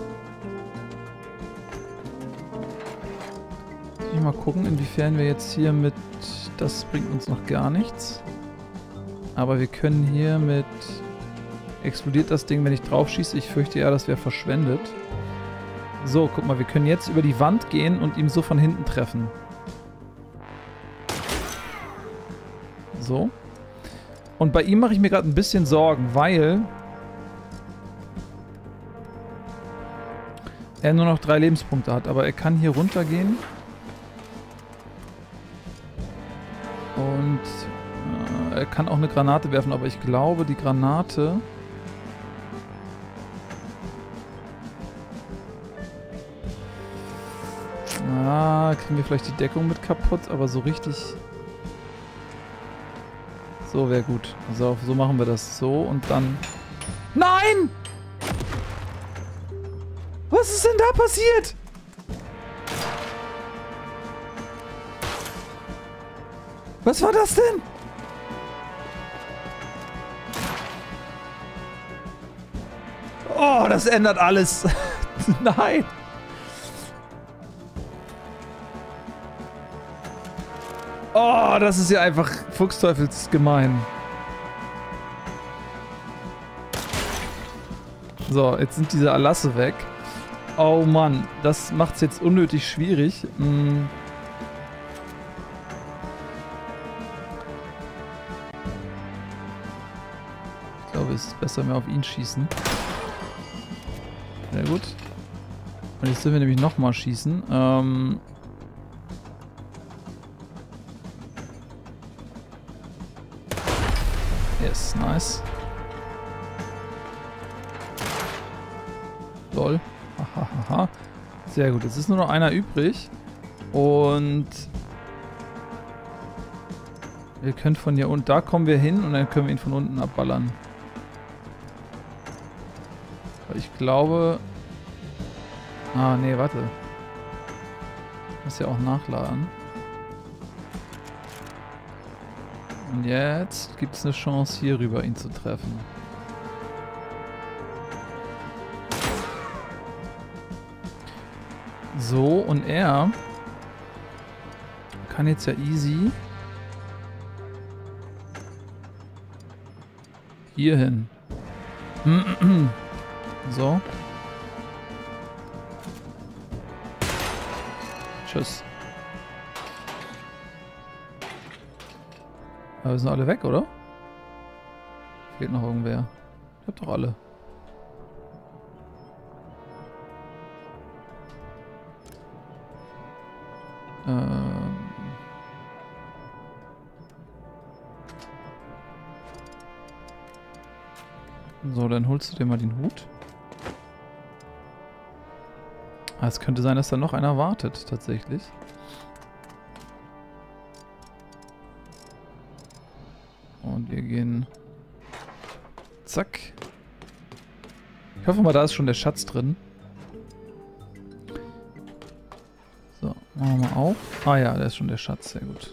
Muss ich mal gucken, inwiefern wir jetzt hier mit... Das bringt uns noch gar nichts. Aber wir können hier mit... Explodiert das Ding, wenn ich drauf schieße? Ich fürchte ja, das wäre verschwendet. So, guck mal, wir können jetzt über die Wand gehen und ihm so von hinten treffen. So. Und bei ihm mache ich mir gerade ein bisschen Sorgen, weil er nur noch drei Lebenspunkte hat. Aber er kann hier runtergehen. Und äh, er kann auch eine Granate werfen, aber ich glaube, die Granate... Ah, kriegen wir vielleicht die Deckung mit kaputt, aber so richtig... So wäre gut. Also so machen wir das so und dann... Nein! Was ist denn da passiert? Was war das denn? Oh, das ändert alles. Nein! Oh, das ist ja einfach fuchsteufelsgemein. So, jetzt sind diese Erlasse weg. Oh Mann, das macht es jetzt unnötig schwierig. Hm. Ich glaube, es ist besser mehr auf ihn schießen. Sehr gut. Und jetzt dürfen wir nämlich nochmal schießen. Ähm... Yes, nice. Lol. Hahaha. Sehr gut, jetzt ist nur noch einer übrig. Und wir können von hier unten, da kommen wir hin und dann können wir ihn von unten abballern. Aber ich glaube... Ah, nee, warte. Ich muss ja auch nachladen. Und jetzt gibt es eine Chance, hier rüber ihn zu treffen. So, und er kann jetzt ja easy hier hin. So. Tschüss. Aber wir sind alle weg, oder? Fehlt noch irgendwer. Ich hab doch alle. Ähm. So, dann holst du dir mal den Hut. Ah, es könnte sein, dass da noch einer wartet, tatsächlich. Und wir gehen... Zack. Ich hoffe mal, da ist schon der Schatz drin. So, machen wir mal auf. Ah ja, da ist schon der Schatz, sehr gut.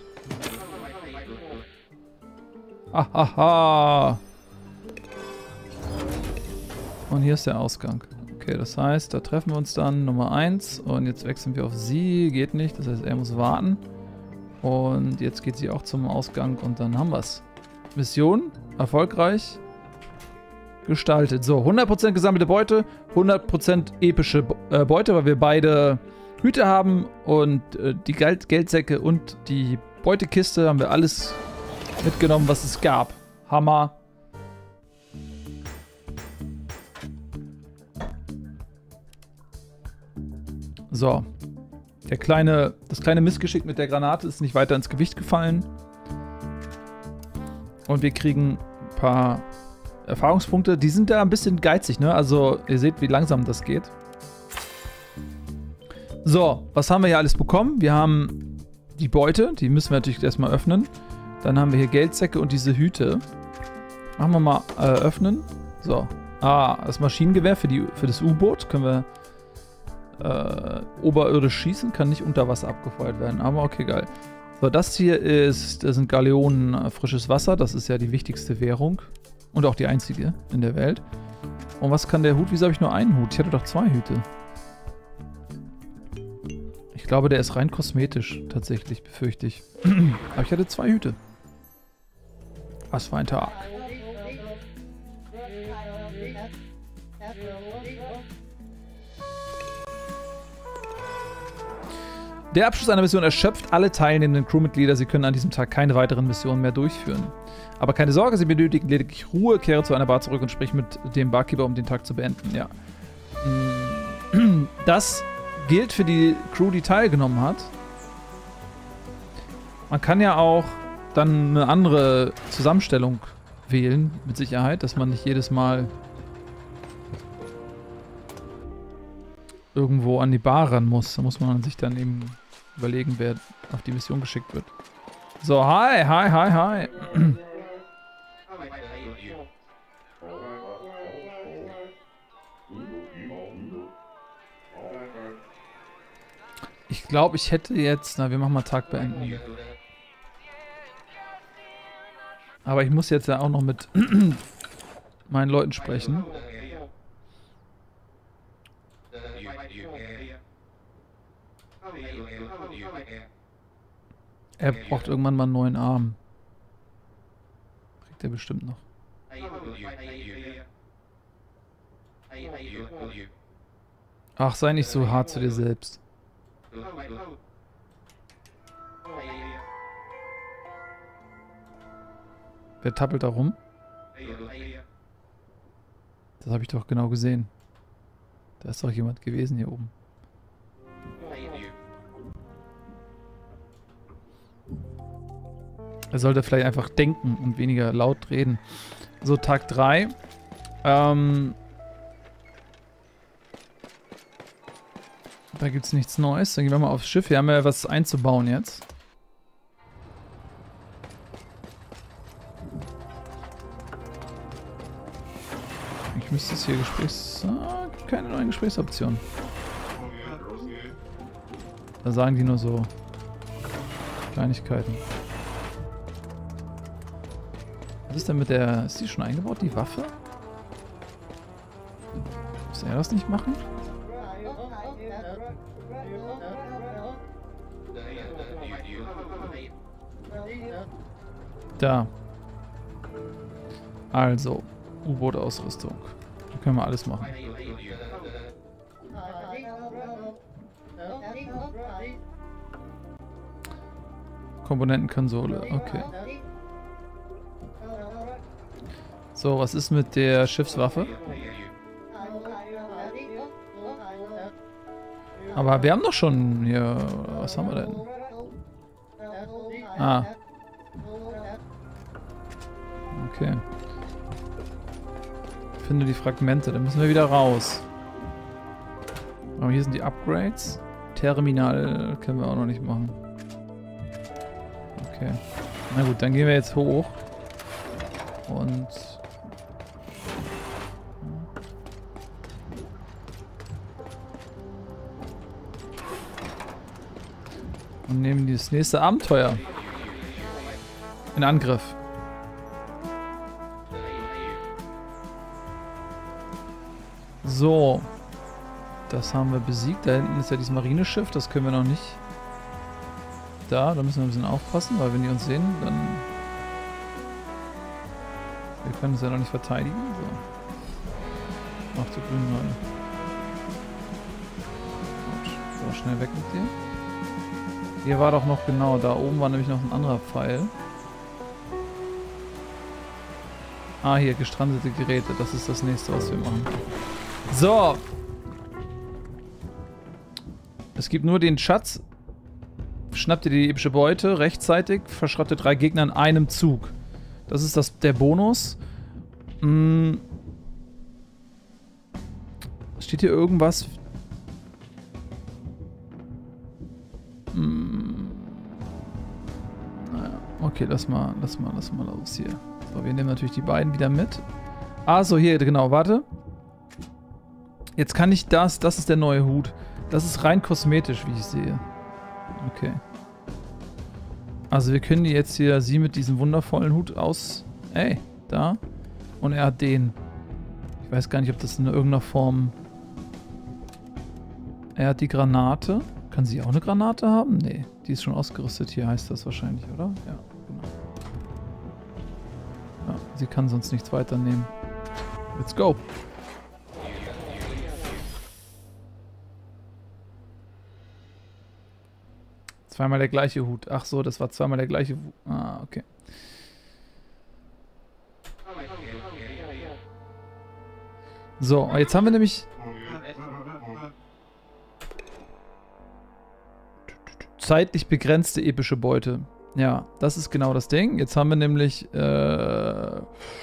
Ahaha! Und hier ist der Ausgang. Okay, das heißt, da treffen wir uns dann Nummer eins und jetzt wechseln wir auf sie. Geht nicht, das heißt, er muss warten. Und jetzt geht sie auch zum Ausgang und dann haben wir es. Mission erfolgreich gestaltet. So, hundert Prozent gesammelte Beute, hundert Prozent epische äh, Beute, weil wir beide Hüte haben und äh, die Geld Geldsäcke und die Beutekiste haben wir alles mitgenommen, was es gab. Hammer. So. Der kleine, das kleine Missgeschick mit der Granate ist nicht weiter ins Gewicht gefallen. Und wir kriegen ein paar Erfahrungspunkte. Die sind da ein bisschen geizig, ne? Also, ihr seht, wie langsam das geht. So, was haben wir hier alles bekommen? Wir haben die Beute, die müssen wir natürlich erstmal öffnen. Dann haben wir hier Geldsäcke und diese Hüte. Machen wir mal äh, öffnen. So. Ah, das Maschinengewehr für, die, für das U-Boot können wir äh, oberirdisch schießen, kann nicht unter Wasser abgefeuert werden. Aber okay, geil. So, das hier ist, das sind Galeonen äh, frisches Wasser. Das ist ja die wichtigste Währung. Und auch die einzige in der Welt. Und was kann der Hut? Wieso habe ich nur einen Hut? Ich hatte doch zwei Hüte. Ich glaube, der ist rein kosmetisch, tatsächlich, befürchte ich. Aber ich hatte zwei Hüte. Was für ein Tag. Der Abschluss einer Mission erschöpft alle teilnehmenden Crewmitglieder. Sie können an diesem Tag keine weiteren Missionen mehr durchführen. Aber keine Sorge, sie benötigen lediglich Ruhe. Kehre zu einer Bar zurück und sprich mit dem Barkeeper, um den Tag zu beenden. Ja. Das gilt für die Crew, die teilgenommen hat. Man kann ja auch dann eine andere Zusammenstellung wählen, mit Sicherheit, dass man nicht jedes Mal irgendwo an die Bar ran muss. Da muss man sich dann eben überlegen, wer auf die Mission geschickt wird. So, hi, hi, hi, hi. Ich glaube, ich hätte jetzt... Na, wir machen mal Tag beenden. Aber ich muss jetzt ja auch noch mit meinen Leuten sprechen. Er braucht irgendwann mal einen neuen Arm. Kriegt er bestimmt noch. Ach, sei nicht so hart zu dir selbst. Wer tappelt da rum? Das habe ich doch genau gesehen. Da ist doch jemand gewesen hier oben. Er sollte vielleicht einfach denken und weniger laut reden. So, Tag drei. Ähm... Da gibt es nichts Neues. Dann gehen wir mal aufs Schiff. Wir haben ja was einzubauen jetzt. Ich müsste es hier Gesprächs... Ah, keine neuen Gesprächsoptionen. Da sagen die nur so Kleinigkeiten. Was ist denn mit der... Ist die schon eingebaut, die Waffe? Muss er das nicht machen? Da. Also, U-Boot-Ausrüstung. Da können wir alles machen. Komponentenkonsole, okay. So, was ist mit der Schiffswaffe? Aber wir haben doch schon hier... Was haben wir denn? Ah. Okay. Finde die Fragmente, dann müssen wir wieder raus. Aber hier sind die Upgrades. Terminal können wir auch noch nicht machen. Okay. Na gut, dann gehen wir jetzt hoch. Und... Und nehmen das nächste Abenteuer in Angriff. So. Das haben wir besiegt. Da hinten ist ja dieses Marineschiff. Das können wir noch nicht. Da, da müssen wir ein bisschen aufpassen, weil wenn die uns sehen, dann... Wir können es ja noch nicht verteidigen. So. Mach zu grün rein. Gut. So, schnell weg mit dir. Hier war doch noch genau, da oben war nämlich noch ein anderer Pfeil. Ah, hier, gestrandete Geräte. Das ist das nächste, was wir machen. So. Es gibt nur den Schatz. Schnappt ihr die epische Beute rechtzeitig, verschreibt ihr drei Gegner in einem Zug. Das ist das, der Bonus. Hm. Steht hier irgendwas? Hm. Naja, okay, lass mal, lass mal, lass mal los hier. So, wir nehmen natürlich die beiden wieder mit. Ah, so, hier, genau, warte. Jetzt kann ich das, das ist der neue Hut. Das ist rein kosmetisch, wie ich sehe. Okay. Also wir können die jetzt hier, sie mit diesem wundervollen Hut aus... Ey, da. Und er hat den. Ich weiß gar nicht, ob das in irgendeiner Form... Er hat die Granate. Kann sie auch eine Granate haben? Nee, die ist schon ausgerüstet. Hier heißt das wahrscheinlich, oder? Ja, genau. Ja, sie kann sonst nichts weiternehmen. Let's go. Zweimal der gleiche Hut. Ach so, das war zweimal der gleiche Hut. Ah, okay. So, jetzt haben wir nämlich... zeitlich begrenzte epische Beute. Ja, das ist genau das Ding. Jetzt haben wir nämlich... Äh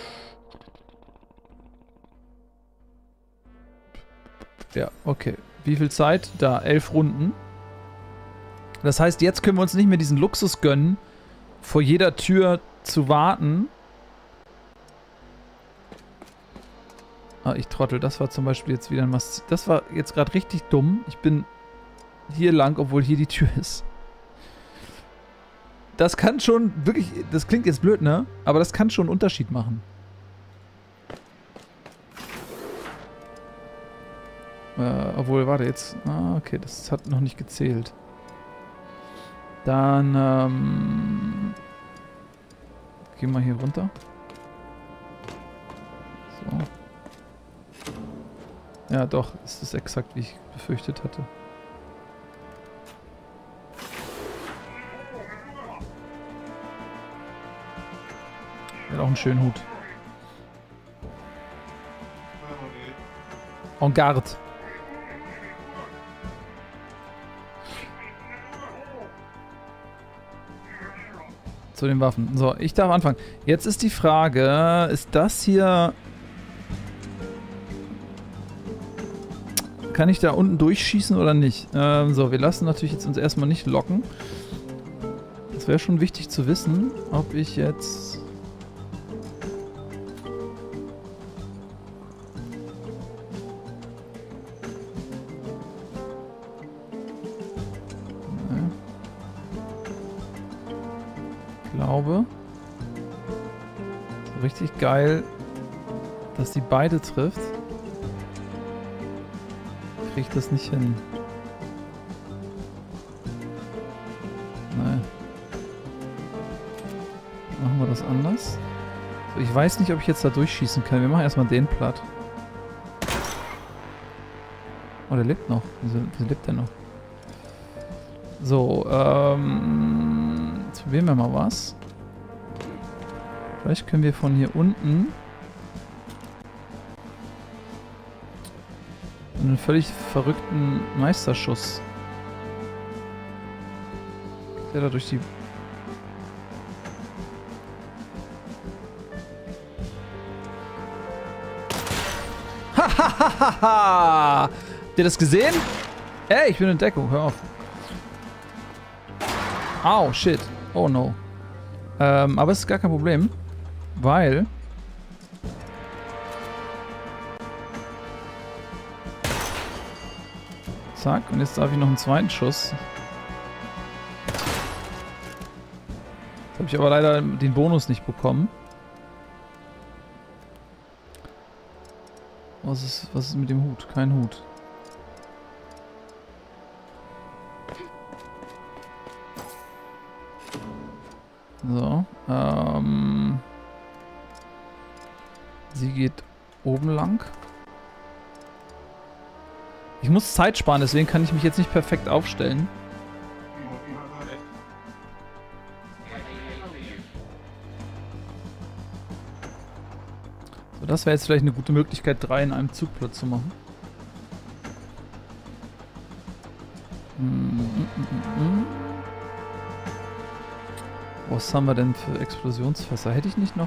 ja, okay. Wie viel Zeit? Da, elf Runden. Das heißt, jetzt können wir uns nicht mehr diesen Luxus gönnen, vor jeder Tür zu warten. Ah, ich trottel. Das war zum Beispiel jetzt wieder ein Mass... Das war jetzt gerade richtig dumm. Ich bin hier lang, obwohl hier die Tür ist. Das kann schon wirklich... Das klingt jetzt blöd, ne? Aber das kann schon einen Unterschied machen. Äh, obwohl, warte jetzt. Ah, okay, das hat noch nicht gezählt. Dann, ähm... gehen wir hier runter. So. Ja, doch, es ist exakt, wie ich befürchtet hatte. Er hat auch einen schönen Hut. En garde. Zu den Waffen. So, ich darf anfangen. Jetzt ist die Frage, ist das hier... Kann ich da unten durchschießen oder nicht? Ähm, so, wir lassen natürlich jetzt uns erstmal nicht locken. Das wäre schon wichtig zu wissen, ob ich jetzt... glaube. So richtig geil, dass die beide trifft. Krieg ich das nicht hin. Nein. Machen wir das anders. So, ich weiß nicht, ob ich jetzt da durchschießen kann. Wir machen erstmal den platt. Oh, der lebt noch. Wieso, wieso lebt der noch? So, ähm... jetzt probieren wir mal was. Vielleicht können wir von hier unten einen völlig verrückten Meisterschuss. Der da durch die... Hahaha! Habt ihr das gesehen? Ey, ich bin in Deckung, hör auf. Au, shit. Oh no. Ähm, aber es ist gar kein Problem, weil... Zack, und jetzt darf ich noch einen zweiten Schuss. Jetzt habe ich aber leider den Bonus nicht bekommen. Was ist, was ist mit dem Hut? Kein Hut. So, ähm... sie geht oben lang. Ich muss Zeit sparen, deswegen kann ich mich jetzt nicht perfekt aufstellen. So, das wäre jetzt vielleicht eine gute Möglichkeit, drei in einem Zug platt zu machen. Mm, mm, mm, mm. Was haben wir denn für Explosionsfässer? Hätte ich nicht noch...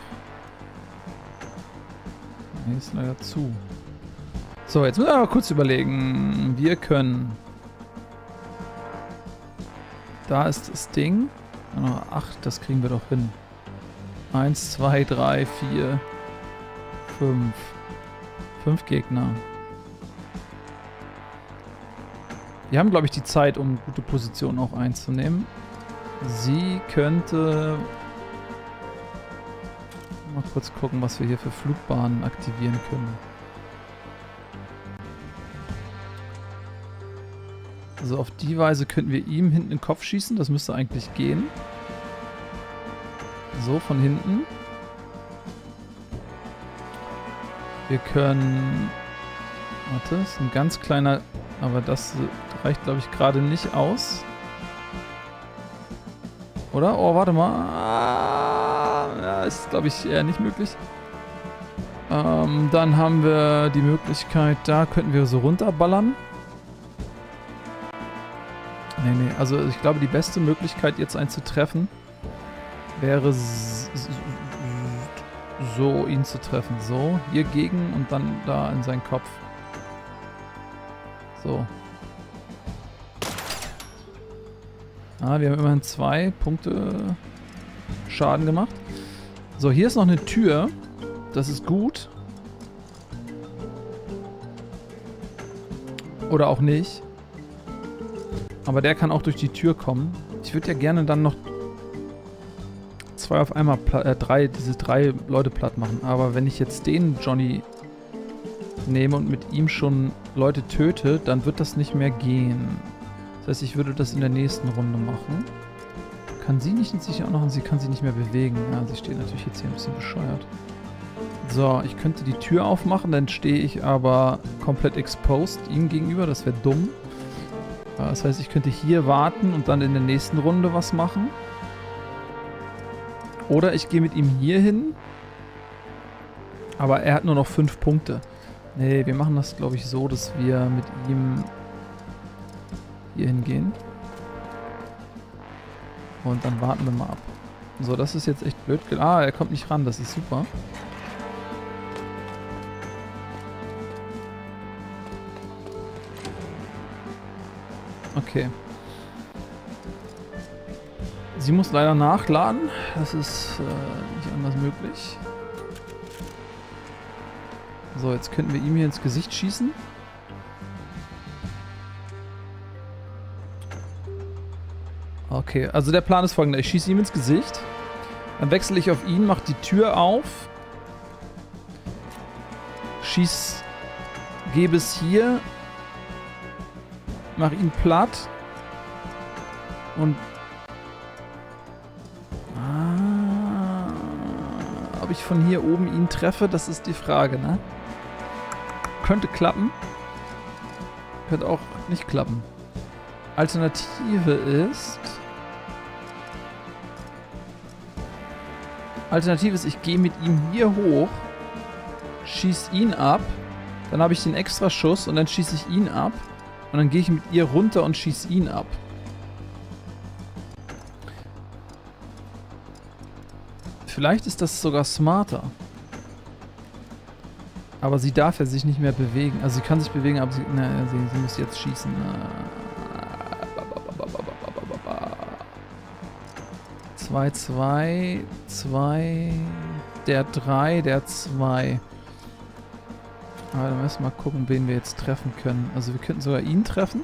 Hier ist leider zu. So, jetzt müssen wir mal kurz überlegen. Wir können... Da ist das Ding. Noch acht, das kriegen wir doch hin. Eins, zwei, drei, vier, fünf. Fünf Gegner. Wir haben, glaube ich, die Zeit, um gute Positionen auch einzunehmen. Sie könnte... Mal kurz gucken, was wir hier für Flugbahnen aktivieren können. Also auf die Weise könnten wir ihm hinten in den Kopf schießen. Das müsste eigentlich gehen. So, von hinten. Wir können... Warte, das ist ein ganz kleiner... Aber das reicht, glaube ich, gerade nicht aus. Oder? Oh, warte mal. Ah, ja, ist, glaube ich, eher nicht möglich. Ähm, dann haben wir die Möglichkeit, da könnten wir so runterballern. Nee, nee, also ich glaube, die beste Möglichkeit, jetzt einen zu treffen, wäre so, ihn zu treffen. So, hier gegen und dann da in seinen Kopf. So. Ah, wir haben immerhin zwei Punkte Schaden gemacht. So, hier ist noch eine Tür. Das ist gut. Oder auch nicht. Aber der kann auch durch die Tür kommen. Ich würde ja gerne dann noch zwei auf einmal, äh, drei, diese drei Leute platt machen. Aber wenn ich jetzt den Johnny nehme und mit ihm schon Leute töte, dann wird das nicht mehr gehen. Das heißt, ich würde das in der nächsten Runde machen. Kann sie nicht sich auch noch und sie kann sich nicht mehr bewegen. Ja, sie steht natürlich jetzt hier ein bisschen bescheuert. So, ich könnte die Tür aufmachen, dann stehe ich aber komplett exposed ihm gegenüber. Das wäre dumm. Das heißt, ich könnte hier warten und dann in der nächsten Runde was machen. Oder ich gehe mit ihm hier hin. Aber er hat nur noch fünf Punkte. Nee, wir machen das, glaube ich, so, dass wir mit ihm hier hingehen. Und dann warten wir mal ab. So, das ist jetzt echt blöd. Ah, er kommt nicht ran, das ist super. Okay. Sie muss leider nachladen. Das ist äh, nicht anders möglich. So, jetzt könnten wir ihm hier ins Gesicht schießen. Okay, also der Plan ist folgender. Ich schieße ihm ins Gesicht. Dann wechsle ich auf ihn, mache die Tür auf. Schieß, gebe es hier. Mach ihn platt. Und... Ah, ob ich von hier oben ihn treffe, das ist die Frage, ne? Könnte klappen. Könnte auch nicht klappen. Alternative ist... Alternative ist, ich gehe mit ihm hier hoch, schieße ihn ab, dann habe ich den extra Schuss und dann schieße ich ihn ab und dann gehe ich mit ihr runter und schieße ihn ab. Vielleicht ist das sogar smarter. Aber sie darf ja sich nicht mehr bewegen. Also sie kann sich bewegen, aber sie, na, sie, sie muss jetzt schießen. zwei, zwei, zwei, der drei, der zwei. Aber dann müssen wir mal gucken, wen wir jetzt treffen können. Also wir könnten sogar ihn treffen.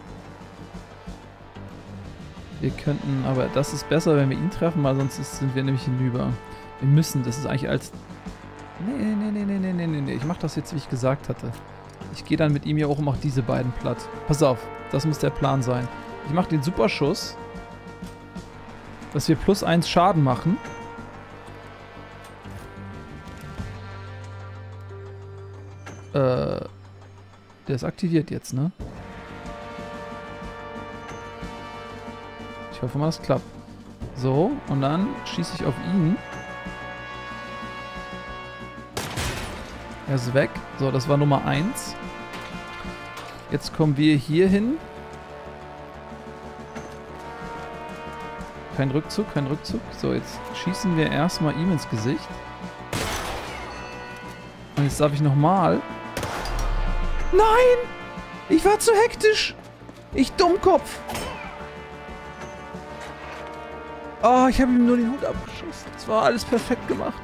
Wir könnten, aber das ist besser, wenn wir ihn treffen, weil sonst ist, sind wir nämlich hinüber. Wir müssen, das ist eigentlich als... Nee, nee, nee, nee, nee, nee, nee, nee. Ich mach das jetzt, wie ich gesagt hatte. Ich gehe dann mit ihm hier hoch und mach diese beiden platt. Pass auf, das muss der Plan sein. Ich mach den Superschuss, dass wir plus eins Schaden machen. Äh, der ist aktiviert jetzt, ne? Ich hoffe mal, das klappt. So, und dann schieße ich auf ihn. Er ist weg. So, das war Nummer eins. Jetzt kommen wir hier hin. Kein Rückzug, kein Rückzug. So, jetzt schießen wir erstmal ihm ins Gesicht. Und jetzt darf ich nochmal. Nein! Ich war zu hektisch! Ich Dummkopf! Oh, ich habe ihm nur den Hut abgeschossen. Das war alles perfekt gemacht.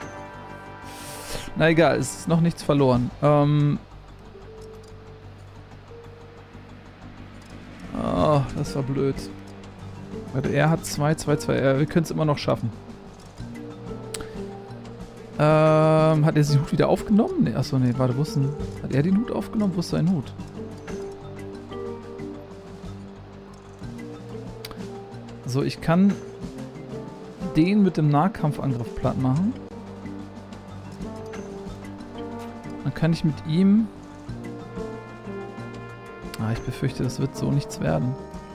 Na egal, es ist noch nichts verloren. Ähm... das war blöd. Weil er hat zwei, zwei, zwei. Wir können es immer noch schaffen. Ähm, hat er den Hut wieder aufgenommen? Nee, achso, nee, warte, wo ist denn... Hat er den Hut aufgenommen? Wo ist sein Hut? So, ich kann den mit dem Nahkampfangriff platt machen. Dann kann ich mit ihm... Ah, ich befürchte, das wird so nichts werden.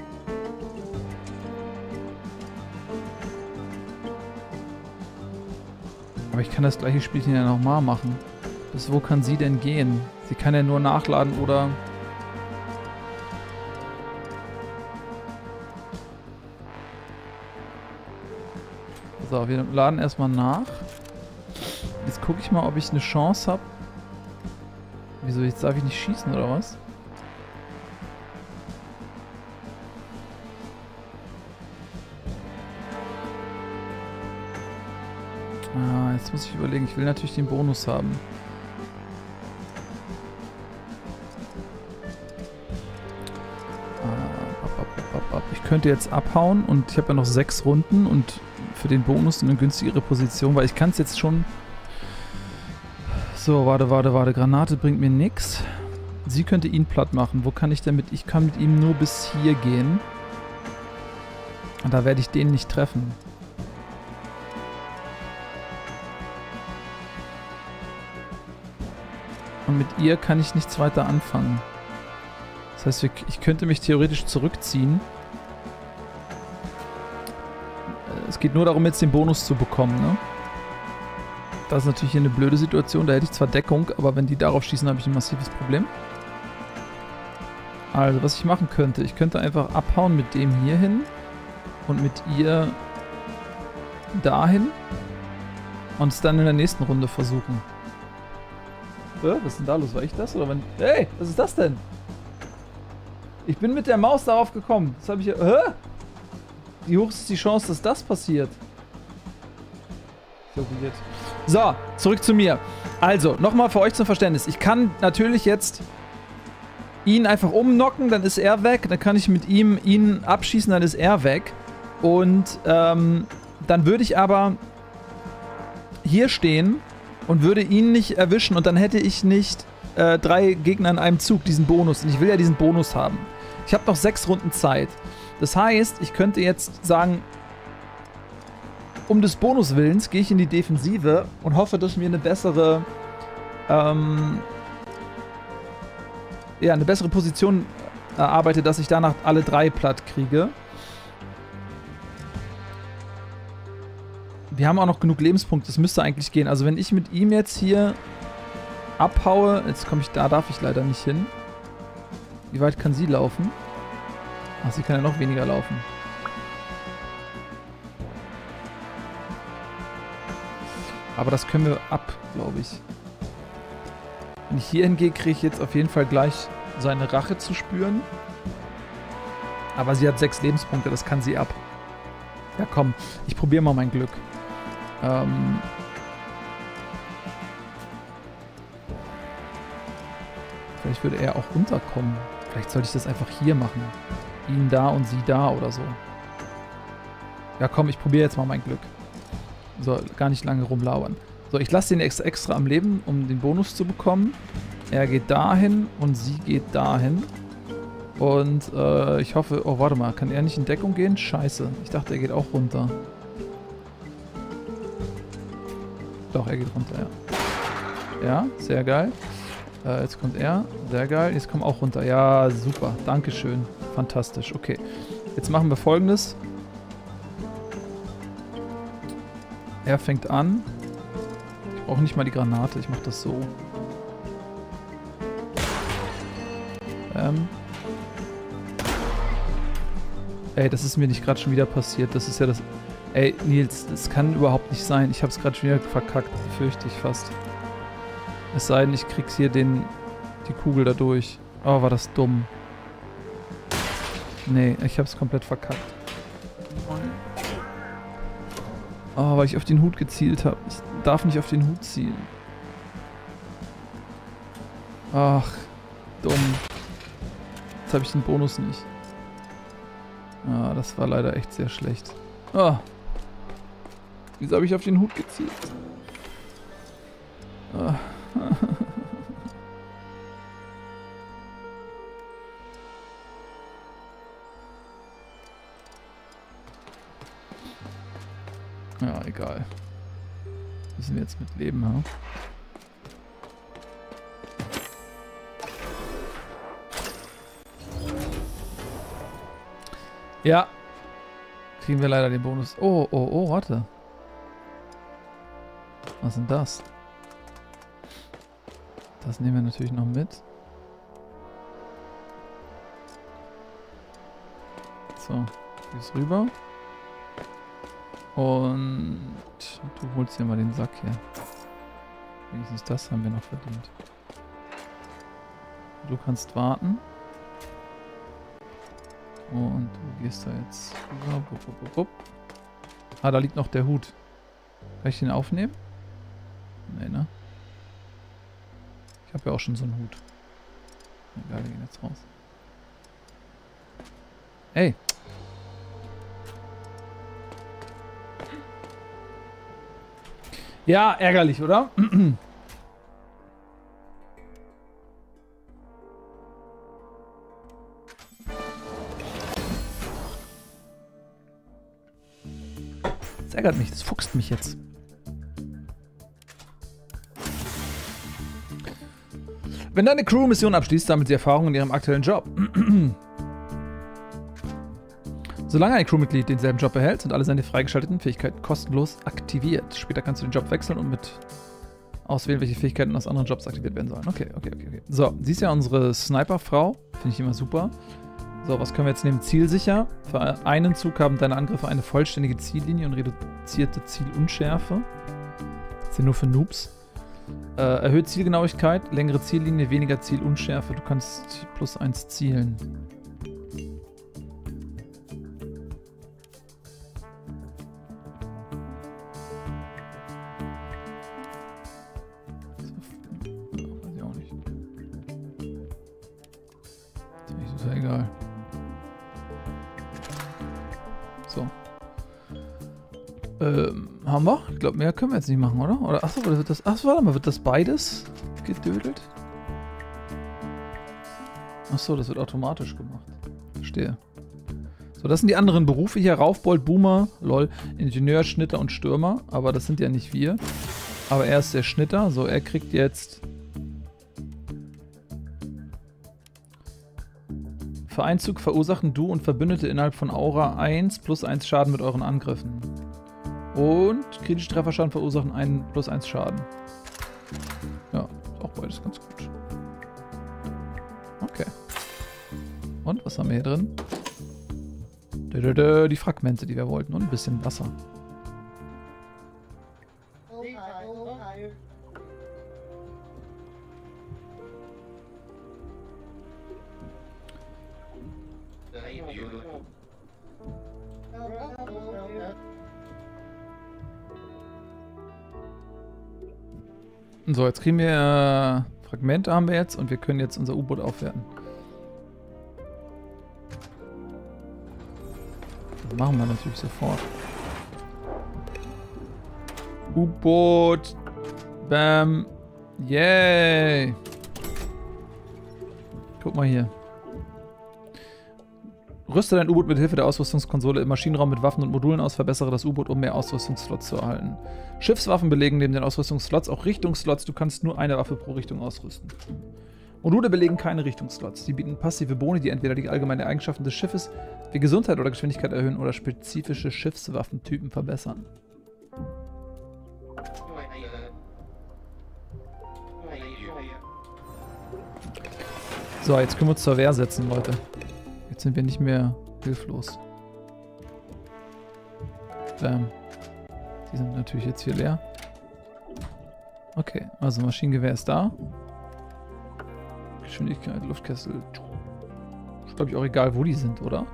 Aber ich kann das gleiche Spielchen ja nochmal machen. Bis wo kann sie denn gehen? Sie kann ja nur nachladen oder... So, wir laden erstmal nach. Jetzt gucke ich mal, ob ich eine Chance habe. Wieso, jetzt darf ich nicht schießen oder was? Ah, jetzt muss ich überlegen. Ich will natürlich den Bonus haben. Ich könnte jetzt abhauen und ich habe ja noch sechs Runden und für den Bonus eine günstigere Position, weil ich kann es jetzt schon... So, warte, warte, warte. Granate bringt mir nichts. Sie könnte ihn platt machen. Wo kann ich denn mit... Ich kann mit ihm nur bis hier gehen. Und da werde ich den nicht treffen. Und mit ihr kann ich nichts weiter anfangen. Das heißt, ich könnte mich theoretisch zurückziehen. Es geht nur darum, jetzt den Bonus zu bekommen, ne? Das ist natürlich hier eine blöde Situation. Da hätte ich zwar Deckung, aber wenn die darauf schießen, habe ich ein massives Problem. Also, was ich machen könnte, ich könnte einfach abhauen mit dem hier hin und mit ihr dahin und es dann in der nächsten Runde versuchen. Äh, was ist denn da los? War ich das? Oder wenn... Hey, was ist das denn? Ich bin mit der Maus darauf gekommen. Das habe ich ja... Hä? Wie hoch ist die Chance, dass das passiert? So weird. So, zurück zu mir. Also, nochmal für euch zum Verständnis. Ich kann natürlich jetzt ihn einfach umknocken, dann ist er weg. Dann kann ich mit ihm ihn abschießen, dann ist er weg. Und ähm, dann würde ich aber hier stehen und würde ihn nicht erwischen. Und dann hätte ich nicht äh, drei Gegner in einem Zug, diesen Bonus. Und ich will ja diesen Bonus haben. Ich habe noch sechs Runden Zeit. Das heißt, ich könnte jetzt sagen, um des Bonuswillens gehe ich in die Defensive und hoffe, dass ich mir eine bessere, ähm, ja, eine bessere Position erarbeite, dass ich danach alle drei platt kriege. Wir haben auch noch genug Lebenspunkte, das müsste eigentlich gehen. Also wenn ich mit ihm jetzt hier abhaue, jetzt komme ich, da darf ich leider nicht hin. Wie weit kann sie laufen? Ach, sie kann ja noch weniger laufen. Aber das können wir ab, glaube ich. Wenn ich hier hingehe, kriege ich jetzt auf jeden Fall gleich seine Rache zu spüren. Aber sie hat sechs Lebenspunkte, das kann sie ab. Ja komm, ich probiere mal mein Glück. Ähm... Vielleicht würde er auch runterkommen. Vielleicht sollte ich das einfach hier machen. Ihn da und sie da oder so. Ja komm, ich probiere jetzt mal mein Glück. So, gar nicht lange rumlauern. So, ich lasse den extra, extra am Leben, um den Bonus zu bekommen. Er geht dahin und sie geht dahin. Und äh, ich hoffe... Oh, warte mal. Kann er nicht in Deckung gehen? Scheiße. Ich dachte, er geht auch runter. Doch, er geht runter, ja. Ja, sehr geil. Äh, jetzt kommt er. Sehr geil. Jetzt kommt auch runter. Ja, super. Dankeschön. Fantastisch. Okay. Jetzt machen wir Folgendes. Er fängt an. Ich brauche nicht mal die Granate. Ich mache das so. Ähm. Ey, das ist mir nicht gerade schon wieder passiert. Das ist ja das... Ey, Nils, das kann überhaupt nicht sein. Ich habe es gerade schon wieder verkackt. Fürchte ich fast. Es sei denn, ich krieg hier den... die Kugel da durch. Oh, war das dumm. Nee, ich habe es komplett verkackt. Oh, weil ich auf den Hut gezielt habe. Ich darf nicht auf den Hut zielen. Ach, dumm. Jetzt habe ich den Bonus nicht. Ah, das war leider echt sehr schlecht. Ah. Wieso habe ich auf den Hut gezielt? Ah. Ja, egal. Müssen wir jetzt mit leben, ha? Ja. Kriegen wir leider den Bonus. Oh, oh, oh, warte. Was ist denn das? Das nehmen wir natürlich noch mit. So, gehst rüber. Und du holst dir mal den Sack hier. Wenigstens das haben wir noch verdient. Du kannst warten. Und du gehst da jetzt rüber. Bup, bup, bup, bup. Ah, da liegt noch der Hut. Kann ich den aufnehmen? Nee, ne? Ich habe ja auch schon so einen Hut. Egal, wir gehen jetzt raus. Hey! Ja, ärgerlich, oder? Das ärgert mich, das fuchst mich jetzt. Wenn deine Crew Mission abschließt, sammelt sie Erfahrung in ihrem aktuellen Job. Solange ein Crewmitglied denselben Job behält, sind alle seine freigeschalteten Fähigkeiten kostenlos aktiviert. Später kannst du den Job wechseln und mit auswählen, welche Fähigkeiten aus anderen Jobs aktiviert werden sollen. Okay, okay, okay, okay. So, sie ist ja unsere Sniper-Frau. Finde ich immer super. So, was können wir jetzt nehmen? Zielsicher. Für einen Zug haben deine Angriffe eine vollständige Ziellinie und reduzierte Zielunschärfe. Das sind nur für Noobs. Äh, erhöht Zielgenauigkeit, längere Ziellinie, weniger Zielunschärfe. Du kannst plus eins zielen. Weiß ich auch nicht. Ist ja egal. So. Ähm, haben wir? Ich glaube, mehr können wir jetzt nicht machen, oder? Oder achso, wird das. Achso, warte mal, wird das beides gedödelt? Achso, das wird automatisch gemacht. Verstehe. So, das sind die anderen Berufe hier. Raufbold, Boomer, lol, Ingenieur, Schnitter und Stürmer. Aber das sind ja nicht wir. Aber er ist der Schnitter. So, er kriegt jetzt für einen Zug verursachen du und Verbündete innerhalb von Aura eins plus eins Schaden mit euren Angriffen. Und kritische Trefferschaden verursachen einen plus eins Schaden. Ja, ist auch beides ganz gut. Okay. Und, was haben wir hier drin? Die Fragmente, die wir wollten. Und ein bisschen Wasser. So, jetzt kriegen wir äh, Fragmente haben wir jetzt und wir können jetzt unser U-Boot aufwerten. Das machen wir natürlich sofort. U-Boot. Bam. Yay. Guck mal hier. Rüste dein U-Boot mit Hilfe der Ausrüstungskonsole im Maschinenraum mit Waffen und Modulen aus, verbessere das U-Boot, um mehr Ausrüstungsslots zu erhalten. Schiffswaffen belegen neben den Ausrüstungsslots auch Richtungsslots. Du kannst nur eine Waffe pro Richtung ausrüsten. Module belegen keine Richtungsslots. Sie bieten passive Boni, die entweder die allgemeinen Eigenschaften des Schiffes wie Gesundheit oder Geschwindigkeit erhöhen oder spezifische Schiffswaffentypen verbessern. So, jetzt können wir uns zur Wehr setzen, Leute. Jetzt sind wir nicht mehr hilflos. Bam. Die sind natürlich jetzt hier leer. Okay, also Maschinengewehr ist da. Geschwindigkeit, Luftkessel. Ist glaube ich auch egal, wo die sind, oder?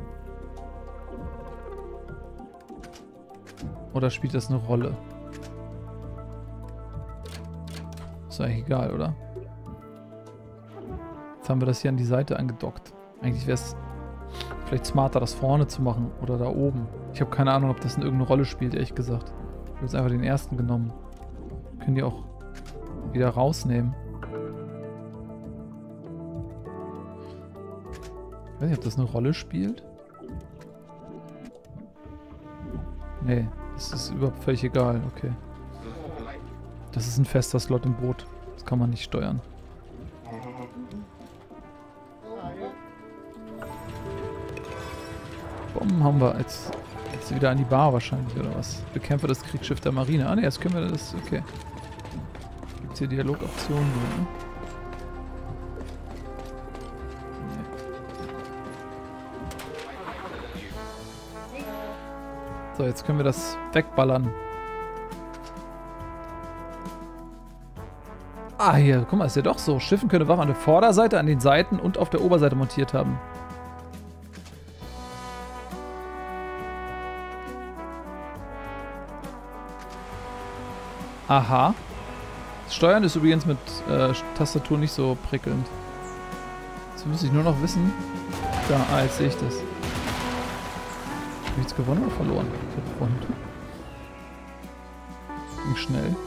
Oder spielt das eine Rolle? Ist eigentlich egal, oder? Jetzt haben wir das hier an die Seite angedockt. Eigentlich wäre es vielleicht smarter, das vorne zu machen oder da oben. Ich habe keine Ahnung, ob das in irgendeine Rolle spielt, ehrlich gesagt. Ich habe jetzt einfach den ersten genommen. Können die auch wieder rausnehmen. Ich weiß nicht, ob das eine Rolle spielt. Nee, das ist überhaupt völlig egal. Okay. Das ist ein fester Slot im Boot. Das kann man nicht steuern. Bomben haben wir jetzt, jetzt wieder an die Bar wahrscheinlich, oder was? Bekämpfer das Kriegsschiff der Marine. Ah ne, jetzt können wir das... Okay. Gibt es hier Dialogoptionen? Ne? So, jetzt können wir das wegballern. Ah, hier, guck mal, ist ja doch so. Schiffen können Waffen an der Vorderseite, an den Seiten und auf der Oberseite montiert haben. Aha. Das Steuern ist übrigens mit äh, Tastatur nicht so prickelnd. Jetzt müsste ich nur noch wissen. Da, ah, jetzt sehe ich das. Hab ich jetzt gewonnen oder verloren? Ich hab gewonnen. Ging schnell.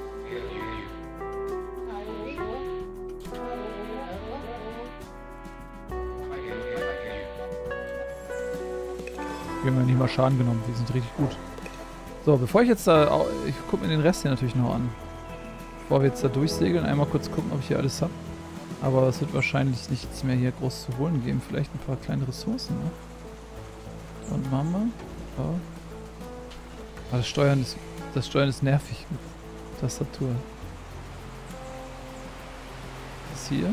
Wir haben ja nicht mal Schaden genommen, die sind richtig gut. So, bevor ich jetzt da... Ich gucke mir den Rest hier natürlich noch an. Bevor wir jetzt da durchsegeln, einmal kurz gucken, ob ich hier alles habe. Aber es wird wahrscheinlich nichts mehr hier groß zu holen geben. Vielleicht ein paar kleine Ressourcen, ne? Und machen wir. So. Aber das Steuern ist... Das Steuern ist nervig mit Tastatur. Das hier.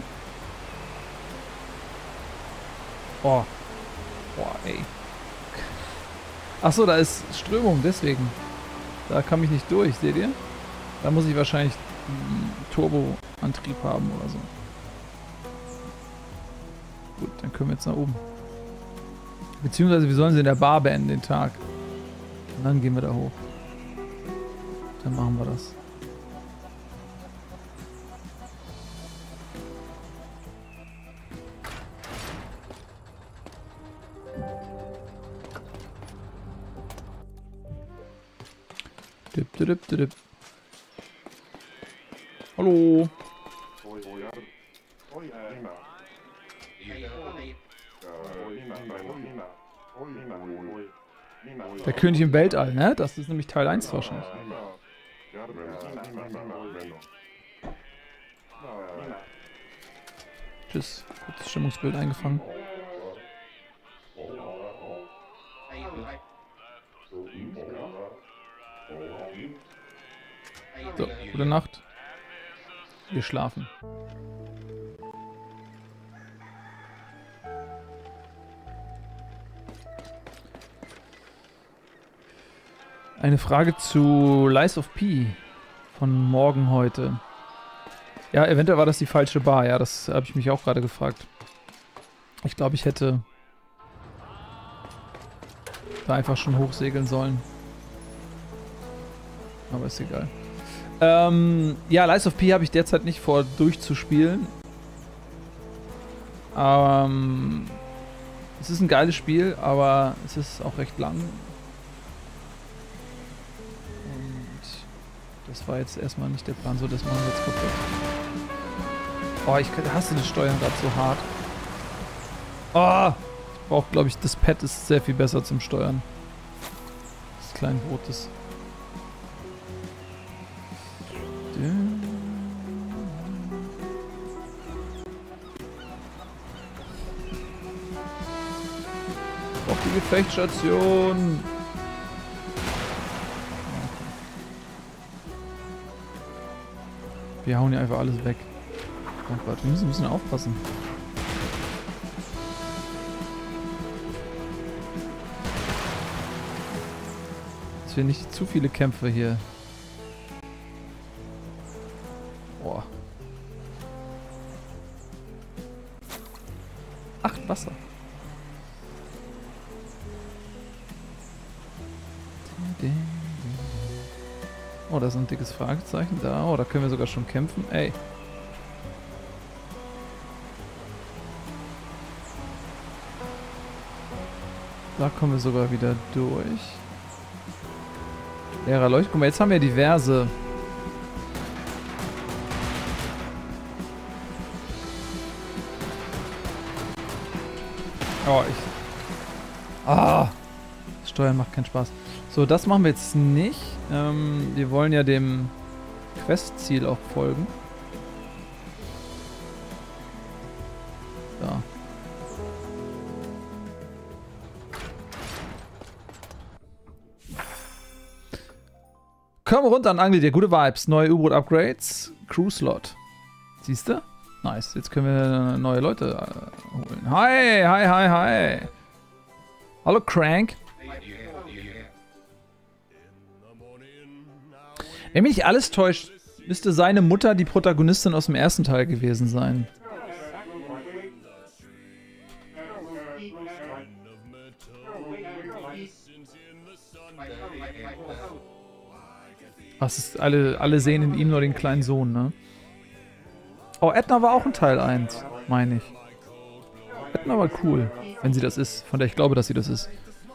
Oh. Boah, ey. Achso, da ist Strömung, deswegen. Da kam ich nicht durch, seht ihr? Da muss ich wahrscheinlich einen Turboantrieb haben oder so. Gut, dann können wir jetzt nach oben. Beziehungsweise wir sollen sie in der Bar beenden, den Tag. Und dann gehen wir da hoch. Dann machen wir das. Dip, dip, dip, dip. Hallo. Der König im Weltall, ne? Das ist nämlich Teil eins wahrscheinlich. Tschüss. Kurzes Stimmungsbild eingefangen. So, gute Nacht. Wir schlafen. Eine Frage zu Lies of P von morgen heute. Ja, eventuell war das die falsche Bar. Ja, das habe ich mich auch gerade gefragt. Ich glaube, ich hätte da einfach schon hochsegeln sollen. Aber ist egal. Ähm, ja, Lies of P habe ich derzeit nicht vor, durchzuspielen. Ähm, es ist ein geiles Spiel, aber es ist auch recht lang. Und das war jetzt erstmal nicht der Plan, so das machen wir jetzt kaputt. Oh, ich hasse das Steuern gerade so hart. Oh, ich brauche, glaube ich, das Pad ist sehr viel besser zum Steuern. Das kleine Bootes. Auf die Gefechtsstation. Wir hauen hier einfach alles weg. Oh Gott, wir müssen ein bisschen aufpassen. Dass wir nicht zu viele Kämpfe hier. Boah. Acht Wasser. Oh, da ist ein dickes Fragezeichen da. Oh, da können wir sogar schon kämpfen. Ey. Da kommen wir sogar wieder durch. Leerer Leucht. Guck mal, jetzt haben wir diverse. Oh, ich... Ah! Steuern macht keinen Spaß. So, das machen wir jetzt nicht. Ähm, wir wollen ja dem Questziel auch folgen. Da. Komm runter und angle dir. Gute Vibes. Neue U-Boot-Upgrades. Crew-Slot. Siehst du? Nice. Jetzt können wir neue Leute äh, holen. Hi, hi, hi, hi. Hallo, Crank. Wenn mich nicht alles täuscht, müsste seine Mutter die Protagonistin aus dem ersten Teil gewesen sein. Was ist, alle, alle sehen in ihm nur den kleinen Sohn, ne? Oh, Edna war auch in Teil eins, meine ich. Edna war cool, wenn sie das ist. Von der ich glaube, dass sie das ist.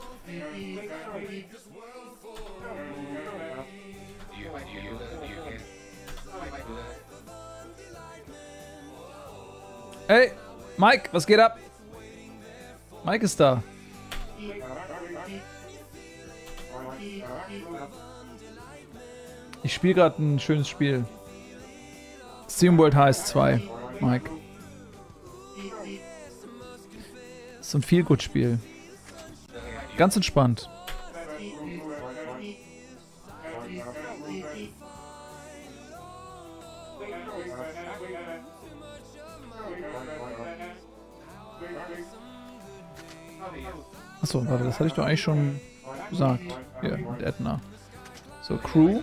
Hey, Mike, was geht ab? Mike ist da. Ich spiele gerade ein schönes Spiel. SteamWorld Heist zwei, Mike. Das ist ein Feel-Good-Spiel. Ganz entspannt. Achso, warte, das hatte ich doch eigentlich schon gesagt. Hier, mit Edna. So, Crew.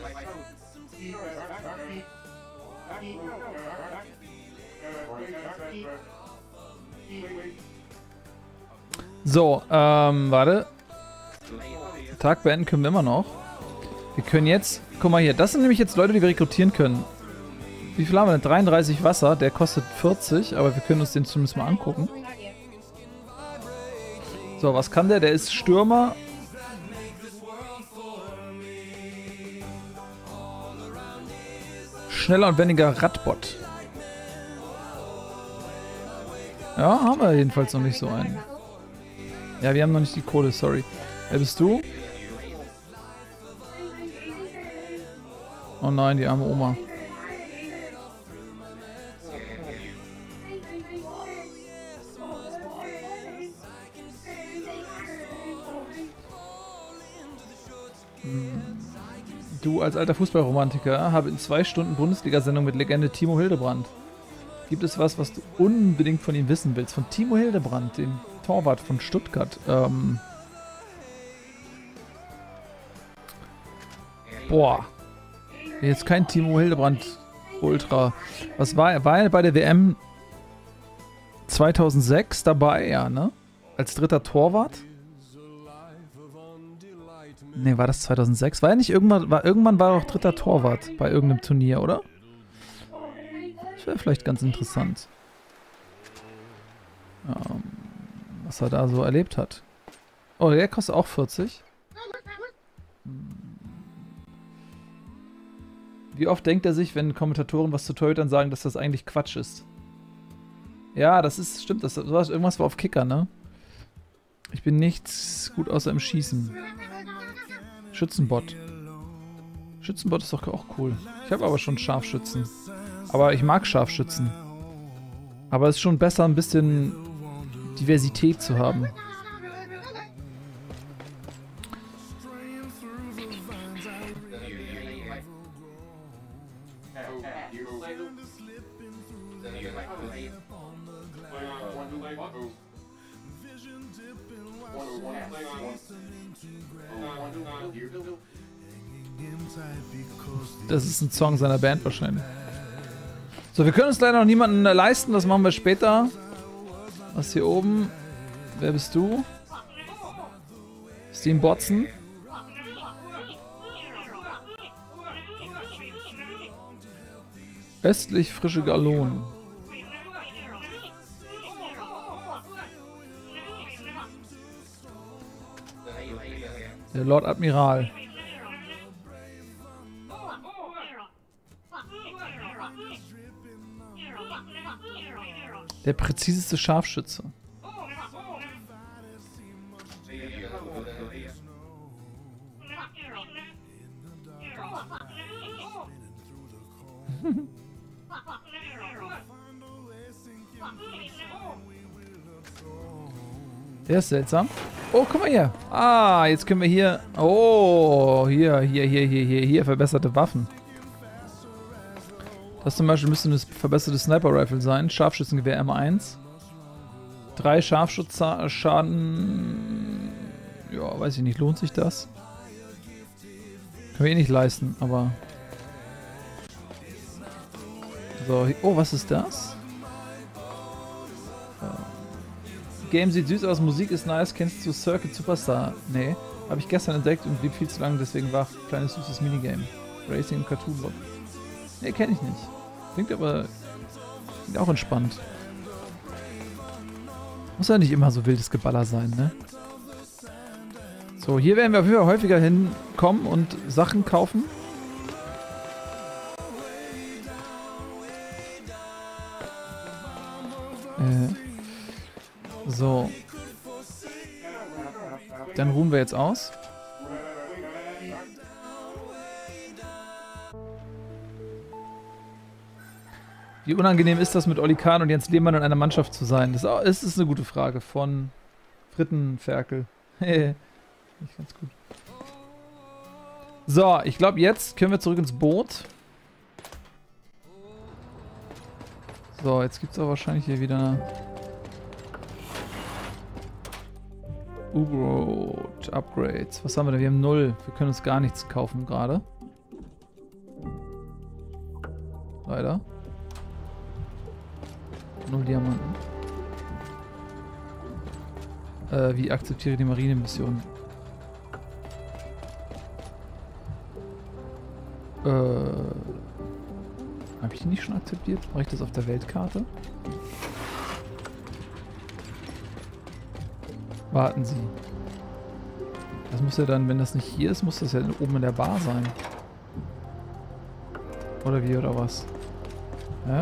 So, ähm, warte. Tag beenden können wir immer noch. Wir können jetzt, guck mal hier, das sind nämlich jetzt Leute, die wir rekrutieren können. Wie viel haben wir denn? dreiunddreißig Wasser, der kostet vierzig, aber wir können uns den zumindest mal angucken. So, was kann der? Der ist Stürmer. Schneller und wendiger Radbot. Ja, haben wir jedenfalls noch nicht so einen. Ja, wir haben noch nicht die Kohle, sorry. Wer bist du? Oh nein, die arme Oma. Du als alter Fußballromantiker habe in zwei Stunden Bundesliga-Sendung mit Legende Timo Hildebrand. Gibt es was, was du unbedingt von ihm wissen willst? Von Timo Hildebrand, dem Torwart von Stuttgart. Ähm Boah. Jetzt kein Timo Hildebrand Ultra. Was war er? War er bei der W M zweitausendsechs dabei? Ja, ne? Als dritter Torwart? Ne, war das zweitausendsechs? War er nicht irgendwann, war, irgendwann war er auch dritter Torwart bei irgendeinem Turnier, oder? Das wäre vielleicht ganz interessant. Ähm, was er da so erlebt hat. Oh, der kostet auch vierzig. Wie oft denkt er sich, wenn Kommentatoren was zu Torhütern sagen, dass das eigentlich Quatsch ist? Ja, das ist, stimmt, das war, irgendwas war auf Kicker, ne? Ich bin nichts gut außer im Schießen. Schützenbot. Schützenbot ist doch auch cool. Ich habe aber schon Scharfschützen. Aber ich mag Scharfschützen. Aber es ist schon besser, ein bisschen Diversität zu haben. Das ist ein Song seiner Band wahrscheinlich. So, wir können uns leider noch niemanden leisten, das machen wir später. Was hier oben? Wer bist du? Steam Botzen. Östlich frische Gallonen. Der Lord Admiral. Der präziseste Scharfschütze. Der ist seltsam. Oh, guck mal hier. Ah, jetzt können wir hier... Oh, hier, hier, hier, hier, hier, hier. Verbesserte Waffen. Das zum Beispiel müsste eine verbesserte Sniper-Rifle sein. Scharfschützengewehr M eins. Drei Scharfschutzschaden... Ja, weiß ich nicht. Lohnt sich das? Können wir eh nicht leisten, aber... So, oh, was ist das? Game sieht süß aus, Musik ist nice. Kennst du Circuit Superstar? Nee. Habe ich gestern entdeckt und blieb viel zu lang, deswegen war ein kleines süßes Minigame. Racing und Cartoon Block. Nee, kenne ich nicht. Klingt aber klingt auch entspannt. Muss ja nicht immer so wildes Geballer sein, ne? So, hier werden wir auf jeden Fall häufiger hinkommen und Sachen kaufen. Äh. So. Dann ruhen wir jetzt aus. Wie unangenehm ist das, mit Olli Kahn und Jens Lehmann in einer Mannschaft zu sein? Das ist eine gute Frage von Frittenferkel. Nicht ganz gut. So, ich glaube, jetzt können wir zurück ins Boot. So, jetzt gibt es auch wahrscheinlich hier wieder U-Boat Upgrades. Was haben wir da? Wir haben null. Wir können uns gar nichts kaufen gerade. Leider. Null Diamanten. Äh, wie akzeptiere die Marinemission? Äh... Habe ich die nicht schon akzeptiert? Mache ich das auf der Weltkarte? Warten Sie. Das muss ja dann, wenn das nicht hier ist, muss das ja oben in der Bar sein. Oder wie, oder was? Ja?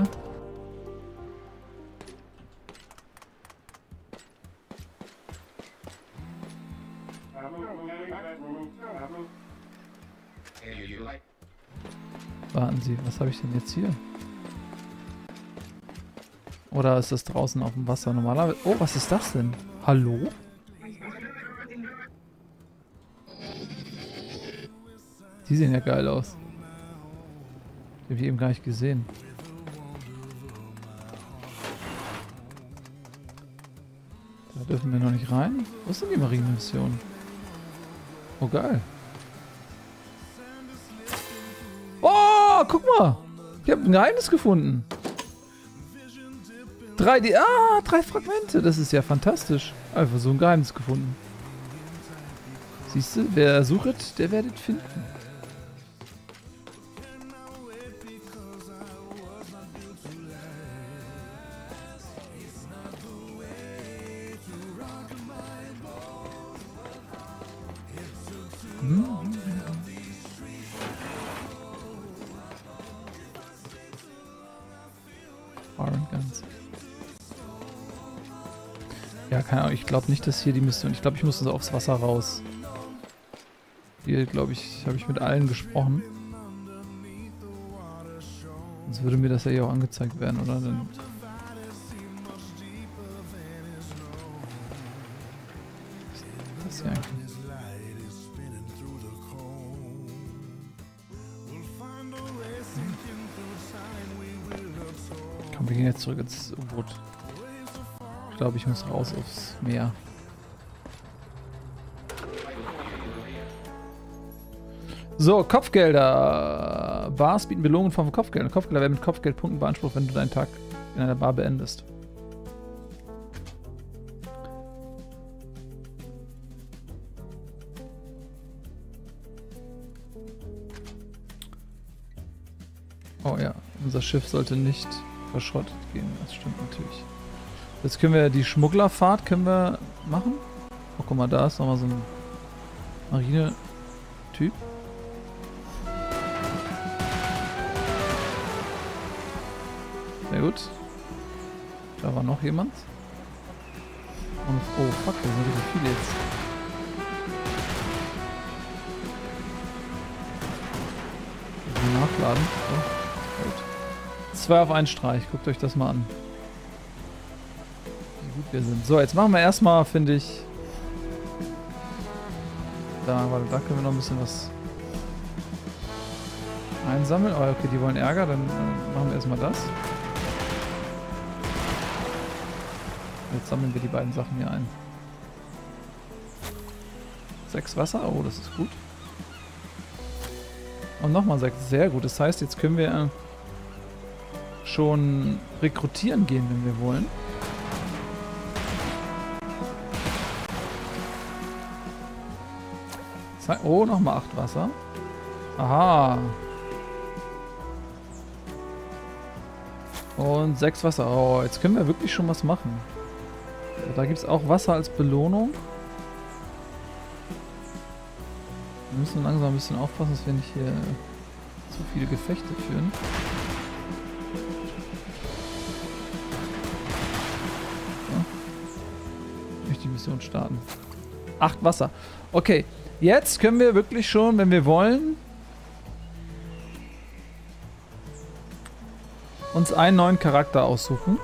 Warten Sie, was habe ich denn jetzt hier? Oder ist das draußen auf dem Wasser normalerweise? Oh, was ist das denn? Hallo? Die sehen ja geil aus. Die habe ich eben gar nicht gesehen. Da dürfen wir noch nicht rein. Wo ist denn die Marinemission? Oh, geil. Oh, guck mal. Ich habe ein Geheimnis gefunden. Drei, die, ah, drei Fragmente. Das ist ja fantastisch. Einfach so ein Geheimnis gefunden. Siehst du, wer sucht, der werdet finden. Hm. Iron Guns. Ja, keine Ahnung, ich glaube nicht, dass hier die Mission... Ich glaube, ich muss so aufs Wasser raus. Hier, glaube ich, habe ich mit allen gesprochen. Sonst würde mir das ja hier auch angezeigt werden, oder? Dann das hier eigentlich. Komm, wir gehen jetzt zurück ins U-Boot. Ich glaube, ich muss raus aufs Meer. So, Kopfgelder. Bars bieten Belohnungen in Form von Kopfgeldern. Kopfgelder werden mit Kopfgeldpunkten beansprucht, wenn du deinen Tag in einer Bar beendest. Oh ja, unser Schiff sollte nicht verschrottet gehen. Das stimmt natürlich. Jetzt können wir die Schmugglerfahrt können wir machen. Oh, guck mal, da ist nochmal so ein... Marine-Typ. Sehr gut. Da war noch jemand. Und, oh fuck, da sind richtig viele jetzt. Nachladen. So, gut. Zwei auf einen Streich. Guckt euch das mal an. Wie gut wir sind. So, jetzt machen wir erstmal, finde ich. Da, warte, da können wir noch ein bisschen was einsammeln. Oh, okay, die wollen Ärger. Dann äh, machen wir erstmal das. Jetzt sammeln wir die beiden Sachen hier ein. Sechs Wasser. Oh, das ist gut. Und nochmal sechs. Sehr gut. Das heißt, jetzt können wir äh, schon rekrutieren gehen, wenn wir wollen. Oh, nochmal acht Wasser. Aha. Und sechs Wasser. Oh, jetzt können wir wirklich schon was machen. Da gibt es auch Wasser als Belohnung. Wir müssen langsam ein bisschen aufpassen, dass wir nicht hier zu viele Gefechte führen. So. Ich möchte die Mission starten. Acht Wasser. Okay, jetzt können wir wirklich schon, wenn wir wollen, uns einen neuen Charakter aussuchen.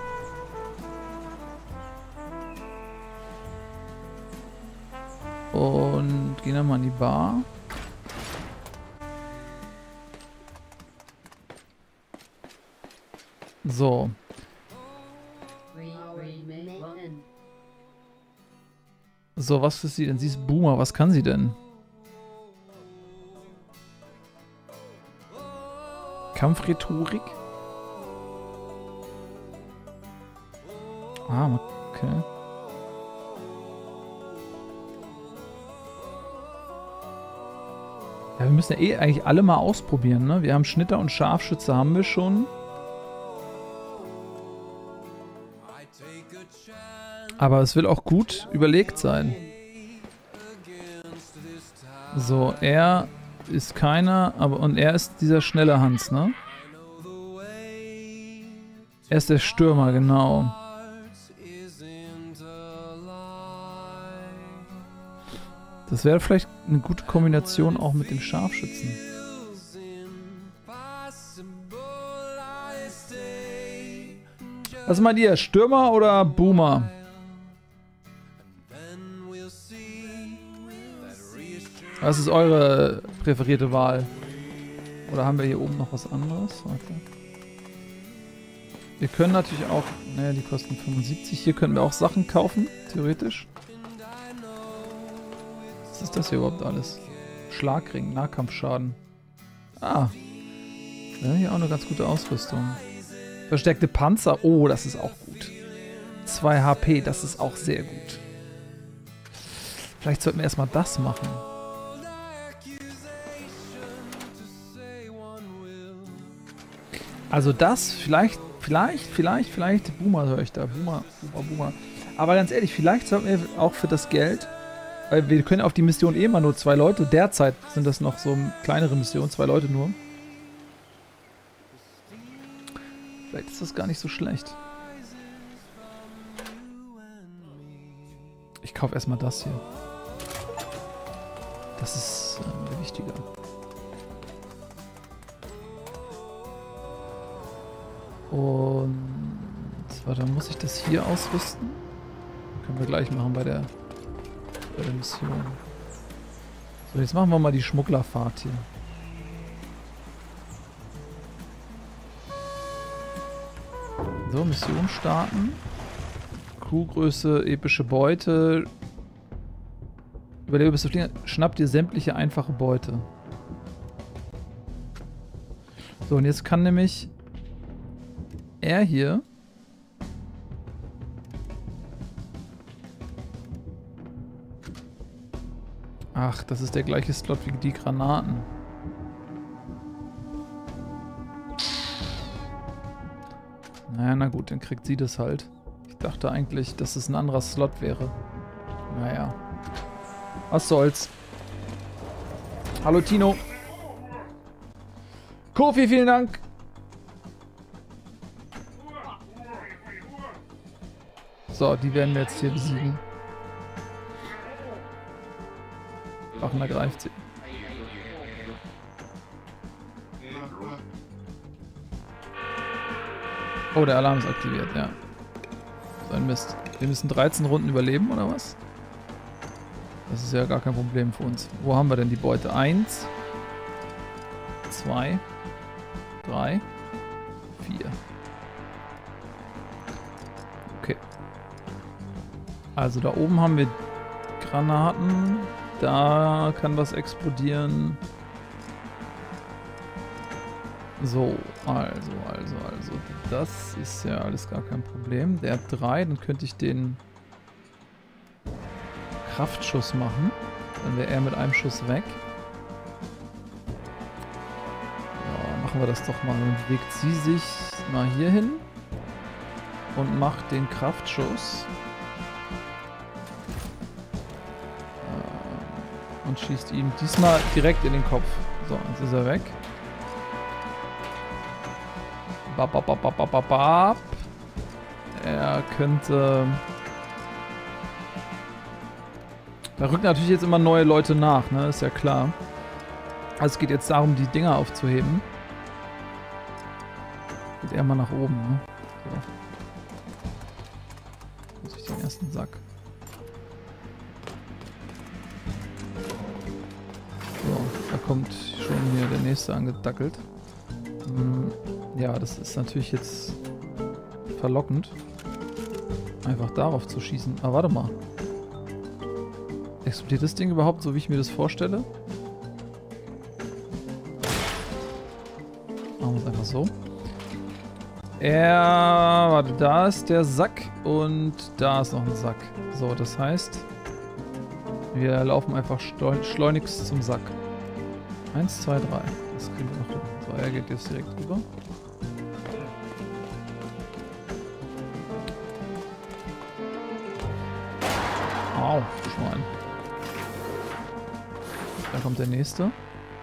Und gehen dann mal in die Bar. So. So, was ist sie denn? Sie ist Boomer. Was kann sie denn? Kampfrhetorik? Ah, okay. Ja, wir müssen ja eh eigentlich alle mal ausprobieren, ne? Wir haben Schnitter und Scharfschütze haben wir schon. Aber es will auch gut überlegt sein. So, er ist keiner, aber und er ist dieser schnelle Hans, ne? Er ist der Stürmer, genau. Das wäre vielleicht eine gute Kombination auch mit dem Scharfschützen. Was meint ihr? Stürmer oder Boomer? Was ist eure präferierte Wahl? Oder haben wir hier oben noch was anderes? Warte. Wir können natürlich auch... Naja, die kosten fünfundsiebzig. Hier können wir auch Sachen kaufen, theoretisch. Was ist das hier überhaupt alles? Schlagring, Nahkampfschaden. Ah. Wir haben hier auch eine ganz gute Ausrüstung. Verstärkte Panzer. Oh, das ist auch gut. zwei H P, das ist auch sehr gut. Vielleicht sollten wir erstmal das machen. Also das, vielleicht, vielleicht, vielleicht, vielleicht, Boomer höre ich da, Boomer, Boomer, Boomer. Aber ganz ehrlich, vielleicht sollten wir auch für das Geld, weil wir können auf die Mission eh immer nur zwei Leute, derzeit sind das noch so kleinere Missionen, zwei Leute nur. Vielleicht ist das gar nicht so schlecht. Ich kaufe erstmal das hier. Das ist äh, wichtiger. Und warte, muss ich das hier ausrüsten? Können wir gleich machen bei der, bei der Mission. So, jetzt machen wir mal die Schmugglerfahrt hier. So, Mission starten. Crewgröße, epische Beute. Überlebe bis zu fliegen. Schnapp dir sämtliche einfache Beute. So, und jetzt kann nämlich er hier ach, das ist der gleiche Slot wie die Granaten. Naja, na gut, dann kriegt sie das halt. Ich dachte eigentlich, dass es ein anderer Slot wäre. Naja. Was soll's. Hallo Tino. Kofi, vielen Dank. So, die werden wir jetzt hier besiegen. Wachender greift sie. Oh, der Alarm ist aktiviert, ja. So ein Mist. Wir müssen dreizehn Runden überleben, oder was? Das ist ja gar kein Problem für uns. Wo haben wir denn die Beute? Eins, zwei, drei, vier. Okay. Also da oben haben wir Granaten. Da kann was explodieren. So, also, also, also. Das ist ja alles gar kein Problem. Der hat drei, dann könnte ich den Kraftschuss machen. Dann wäre er mit einem Schuss weg. Ja, machen wir das doch mal. Dann bewegt sie sich mal hier hin und macht den Kraftschuss. Und schießt ihm diesmal direkt in den Kopf. So, jetzt ist er weg. Bap, bap, bap, bap, bap, bap. Er könnte... Da rücken natürlich jetzt immer neue Leute nach, ne? Ist ja klar. Also es geht jetzt darum, die Dinger aufzuheben. Geht eher mal nach oben, ne? So. Muss ich den ersten Sack. So, da kommt schon hier der nächste angedackelt. Hm, ja, das ist natürlich jetzt verlockend, einfach darauf zu schießen. Aber warte mal. Explodiert das Ding überhaupt so, wie ich mir das vorstelle? Machen wir es einfach so. Er, warte, da ist der Sack und da ist noch ein Sack. So, das heißt, wir laufen einfach schleunigst zum Sack. Eins, zwei, drei. Das kriegen wir noch hin. So, er geht jetzt direkt rüber. Au, Schwein. Da kommt der nächste.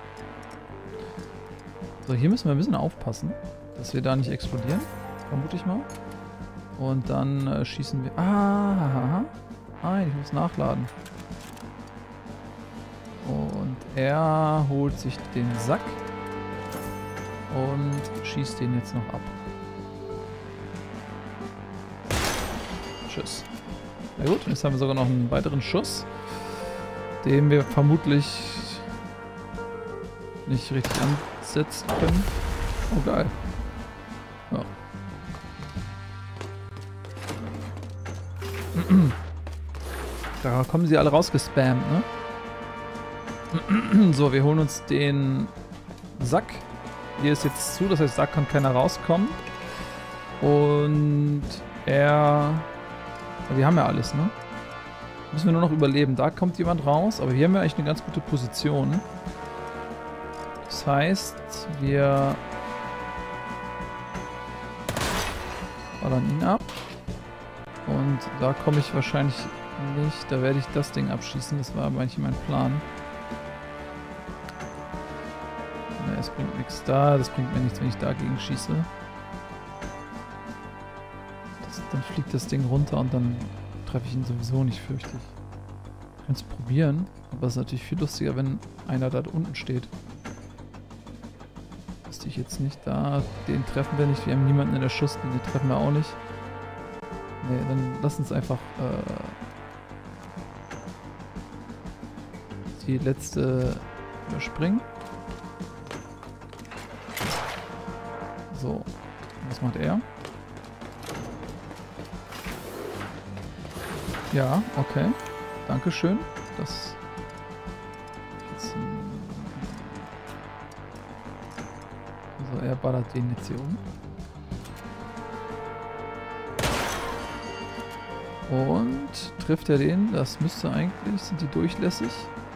So, hier müssen wir ein bisschen aufpassen, dass wir da nicht explodieren. Vermute ich mal. Und dann äh, schießen wir... Ah, nein, ich muss nachladen. Und er holt sich den Sack und schießt den jetzt noch ab. Tschüss. Na gut, jetzt haben wir sogar noch einen weiteren Schuss, den wir vermutlich nicht richtig ansetzen können. Oh geil. Ja. Da kommen sie alle rausgespammt, ne? So, wir holen uns den Sack. Hier ist jetzt zu, das heißt, da kann keiner rauskommen. Und er... Wir haben ja alles, ne? Müssen wir nur noch überleben. Da kommt jemand raus, aber hier haben wir eigentlich eine ganz gute Position. Das heißt, wir ballern ihn ab. Und da komme ich wahrscheinlich nicht. Da werde ich das Ding abschießen. Das war aber eigentlich mein Plan. Ne, es bringt nichts da. Das bringt mir nichts, wenn ich dagegen schieße. Das, dann fliegt das Ding runter und dann treffe ich ihn sowieso nicht, fürchte ich. Ich kann es probieren, aber es ist natürlich viel lustiger, wenn einer da unten steht. Wüsste ich jetzt nicht. Da, den treffen wir nicht. Wir haben niemanden in der Schusslinie, den treffen wir auch nicht. Ne, dann lass uns einfach äh, die letzte überspringen. So, was macht er? Ja, okay. Dankeschön. Das jetzt, also er ballert den jetzt hier um. Und trifft er den? Das müsste eigentlich... Sind die durchlässig?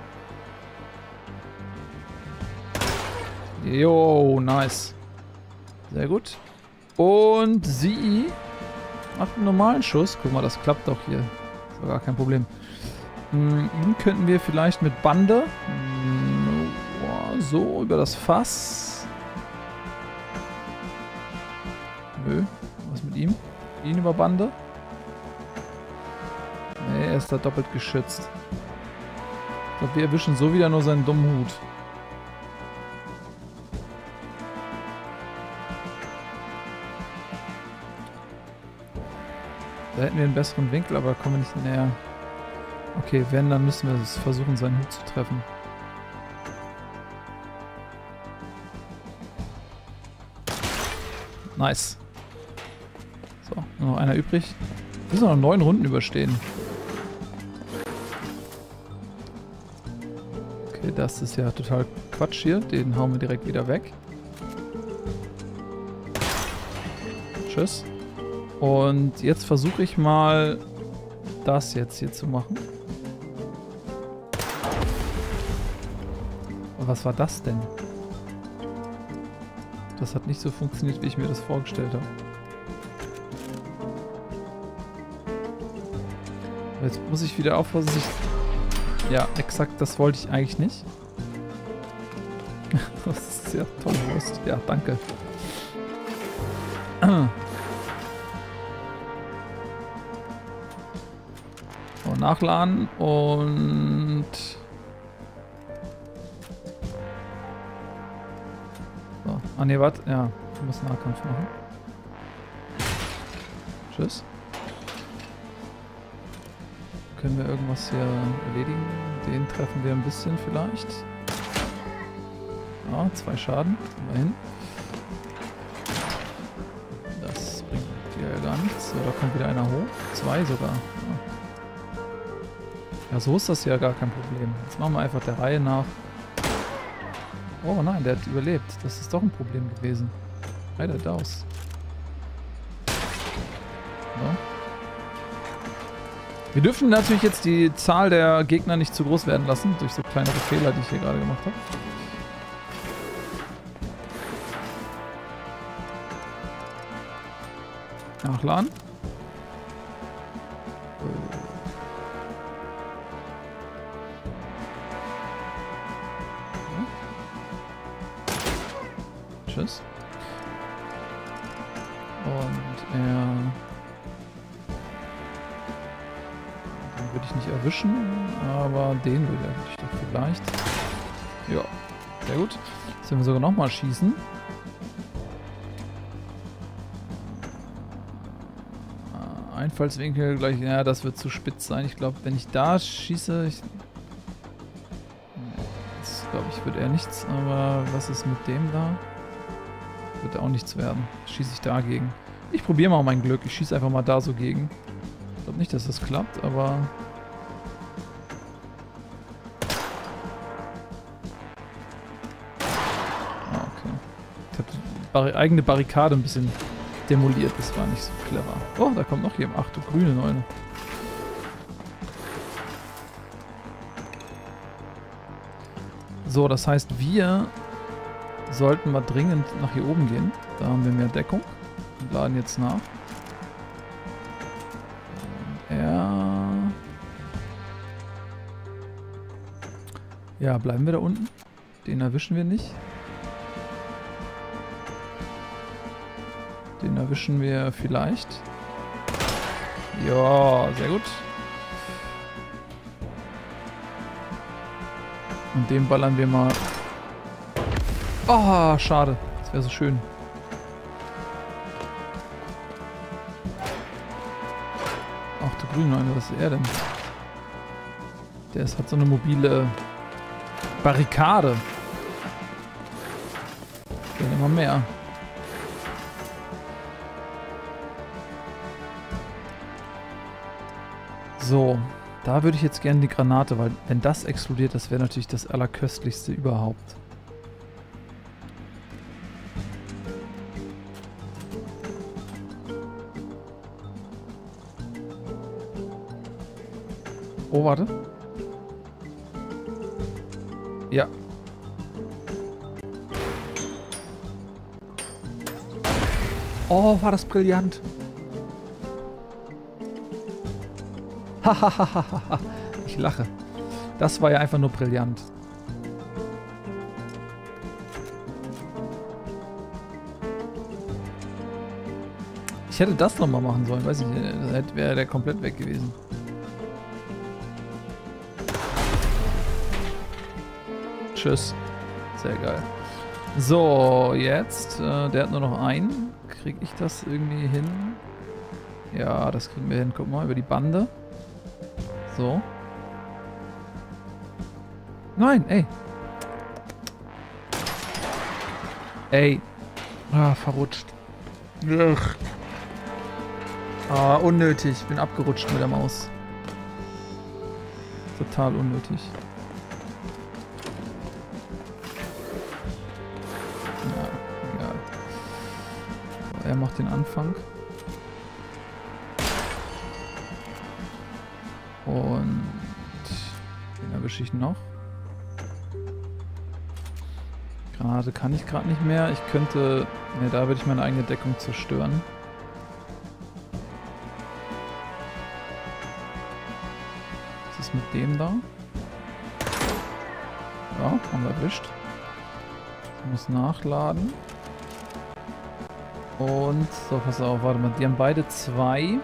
Jo, nice. Sehr gut. Und sie macht einen normalen Schuss. Guck mal, das klappt doch hier. Das war gar kein Problem. Hm, ihn könnten wir vielleicht mit Bande... Hm, so über das Fass. Nö, was mit ihm? Ihn über Bande? Nee, er ist da doppelt geschützt. Ich glaube, wir erwischen so wieder nur seinen dummen Hut. Da hätten wir einen besseren Winkel, aber kommen wir nicht näher. Okay, wenn, dann müssen wir es versuchen, seinen Hut zu treffen. Nice. So, nur noch einer übrig. Wir müssen noch neun Runden überstehen. Okay, das ist ja total Quatsch hier. Den hauen wir direkt wieder weg. Tschüss. Und jetzt versuche ich mal, das jetzt hier zu machen. Was war das denn? Das hat nicht so funktioniert, wie ich mir das vorgestellt habe. Jetzt muss ich wieder aufpassen, dass ich... Ja, exakt, das wollte ich eigentlich nicht. Das ist ja toll, Wurst. Ja, danke. So, nachladen und... So. Ah ne, warte. Ja, ich muss Nahkampf machen. Tschüss. Können wir irgendwas hier erledigen? Den treffen wir ein bisschen vielleicht. Ja, zwei Schaden. Immerhin. Das bringt ja gar nichts. So, da kommt wieder einer hoch. Zwei sogar. Ja. Ja, so ist das ja gar kein Problem. Jetzt machen wir einfach der Reihe nach. Oh nein, der hat überlebt. Das ist doch ein Problem gewesen. Reitet aus. So. Wir dürfen natürlich jetzt die Zahl der Gegner nicht zu groß werden lassen, durch so kleinere Fehler, die ich hier gerade gemacht habe. Nachladen. Tschüss. Und er... Den würde ich nicht erwischen, aber den würde ich doch vielleicht. Ja, sehr gut. Jetzt werden wir sogar nochmal schießen. Einfallswinkel gleich, ja, das wird zu spitz sein. Ich glaube, wenn ich da schieße, ich... Das glaube ich, wird eher nichts, aber was ist mit dem da? Wird auch nichts werden. Schieße ich dagegen. Ich probiere mal mein Glück. Ich schieße einfach mal da so gegen. Ich glaube nicht, dass das klappt, aber... Ah, okay. Ich habe die Barri- eigene Barrikade ein bisschen demoliert. Das war nicht so clever. Oh, da kommt noch jemand. Ach du grüne Neune. So, das heißt, wir sollten mal dringend nach hier oben gehen. Da haben wir mehr Deckung. Und laden jetzt nach. Und er... Ja, bleiben wir da unten. Den erwischen wir nicht. Den erwischen wir vielleicht. Ja, sehr gut. Und den ballern wir mal... Oh, schade. Das wäre so schön. Ach du Grünlein, was ist er denn? Der ist, hat so eine mobile Barrikade. Werden immer mehr. So, da würde ich jetzt gerne die Granate, weil wenn das explodiert, das wäre natürlich das Allerköstlichste überhaupt. Oh, warte. Ja. Oh, war das brillant. Hahaha. Ich lache. Das war ja einfach nur brillant. Ich hätte das nochmal machen sollen, weiß ich nicht. Da wäre der komplett weg gewesen. Tschüss. Sehr geil. So, jetzt. Äh, der hat nur noch einen. Krieg ich das irgendwie hin? Ja, das kriegen wir hin. Guck mal, über die Bande. So. Nein, ey. Ey. Ah, verrutscht. Ugh. Ah, unnötig. Ich bin abgerutscht mit der Maus. Total unnötig. Ja, egal. So, er macht den Anfang. Und den erwische ich noch. Granate kann ich gerade nicht mehr. Ich könnte... Ne, da würde ich meine eigene Deckung zerstören. Was ist mit dem da? Ja, haben wir erwischt. Ich muss nachladen. Und... So, pass auf, warte mal. Die haben beide zwei...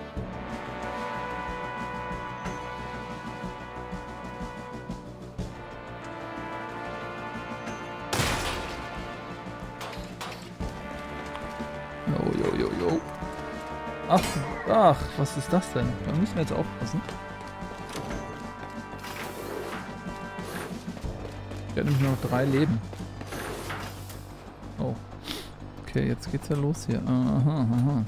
Ach, ach, was ist das denn? Da müssen wir jetzt aufpassen. Ich werde nämlich nur noch drei Leben. Oh. Okay, jetzt geht's ja los hier. Aha,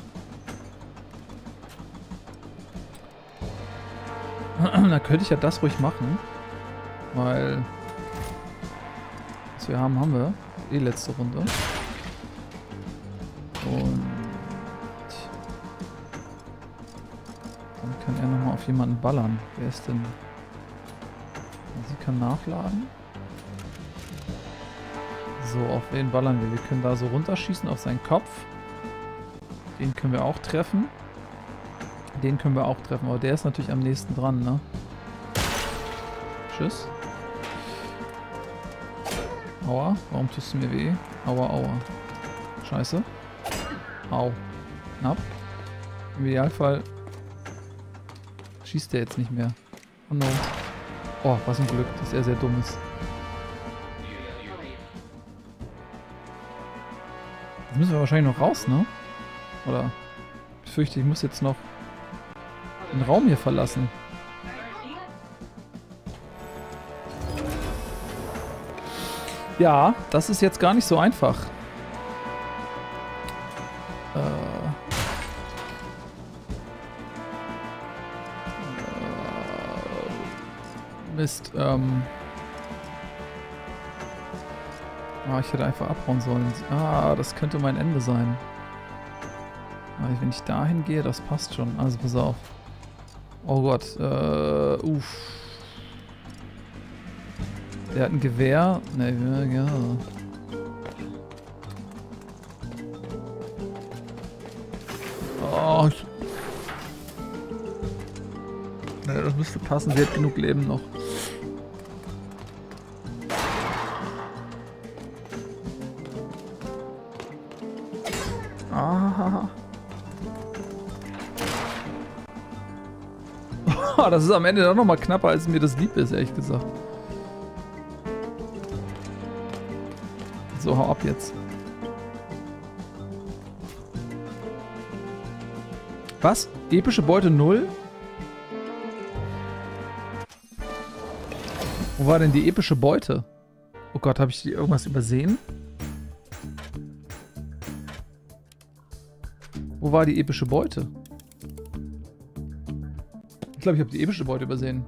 aha. Da könnte ich ja das ruhig machen. Weil... Was wir haben, haben wir. Die letzte Runde. Und... Kann er nochmal auf jemanden ballern? Wer ist denn? Sie kann nachladen. So, auf wen ballern wir? Wir können da so runterschießen auf seinen Kopf. Den können wir auch treffen. Den können wir auch treffen, aber der ist natürlich am nächsten dran, ne? Tschüss. Aua, warum tust du mir weh? Aua, aua. Scheiße. Au. Knapp. Im Idealfall schießt der jetzt nicht mehr. Oh no. Oh, was ein Glück, dass er sehr dumm ist. Jetzt müssen wir wahrscheinlich noch raus, ne? Oder? Ich fürchte, ich muss jetzt noch den Raum hier verlassen. Ja, das ist jetzt gar nicht so einfach. Äh... Mist, ähm... Ah, ich hätte einfach abhauen sollen. Ah, das könnte mein Ende sein. Aber wenn ich dahin gehe, das passt schon. Also pass auf. Oh Gott, äh, uff. Der hat ein Gewehr. Ne, ja. Oh, ich... Ne, das müsste passen. Sie hat genug Leben noch. Ah. Oh, das ist am Ende doch noch mal knapper, als mir das lieb ist, ehrlich gesagt. So, hau ab jetzt. Was? Epische Beute null? Wo war denn die epische Beute? Oh Gott, habe ich irgendwas übersehen? Wo war die epische Beute? Ich glaube, ich habe die epische Beute übersehen.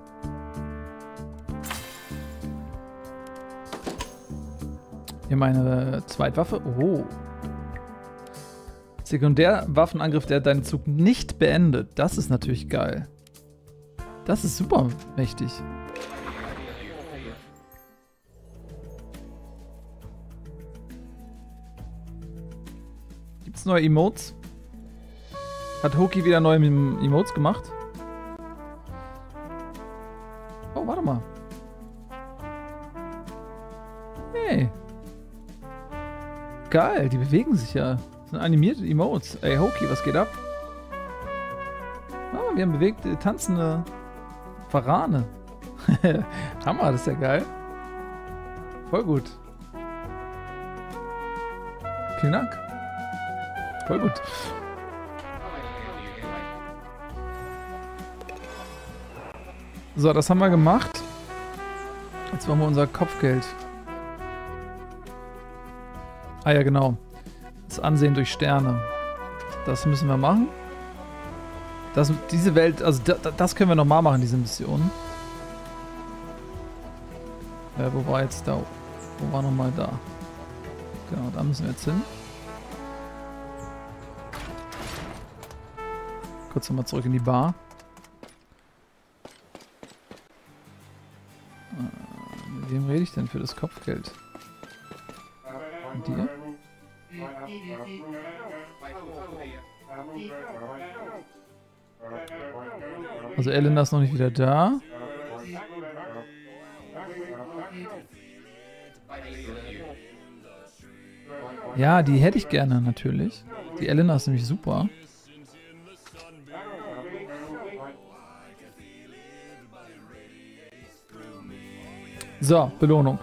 Hier meine Zweitwaffe. Oh. Sekundärwaffenangriff, der deinen Zug nicht beendet. Das ist natürlich geil. Das ist super mächtig. Gibt's neue Emotes? Hat Hoki wieder neue Emotes gemacht? Oh, warte mal. Hey. Geil, die bewegen sich ja. sind animierte Emotes. Ey, Hoki, was geht ab? Ah, wir haben bewegte, tanzende Varane. Hammer, das ist ja geil. Voll gut. Vielen Dank. Voll gut. So, das haben wir gemacht. Jetzt wollen wir unser Kopfgeld. Ah ja, genau. Das Ansehen durch Sterne. Das müssen wir machen. Das, diese Welt, also da, das können wir nochmal machen, diese Mission. Äh, wo war jetzt da? Wo war nochmal da? Genau, da müssen wir jetzt hin. Kurz nochmal zurück in die Bar. Äh, mit wem rede ich denn für das Kopfgeld? Mit dir? Also Elena ist noch nicht wieder da. Ja, die hätte ich gerne natürlich. Die Elena ist nämlich super. So, Belohnung.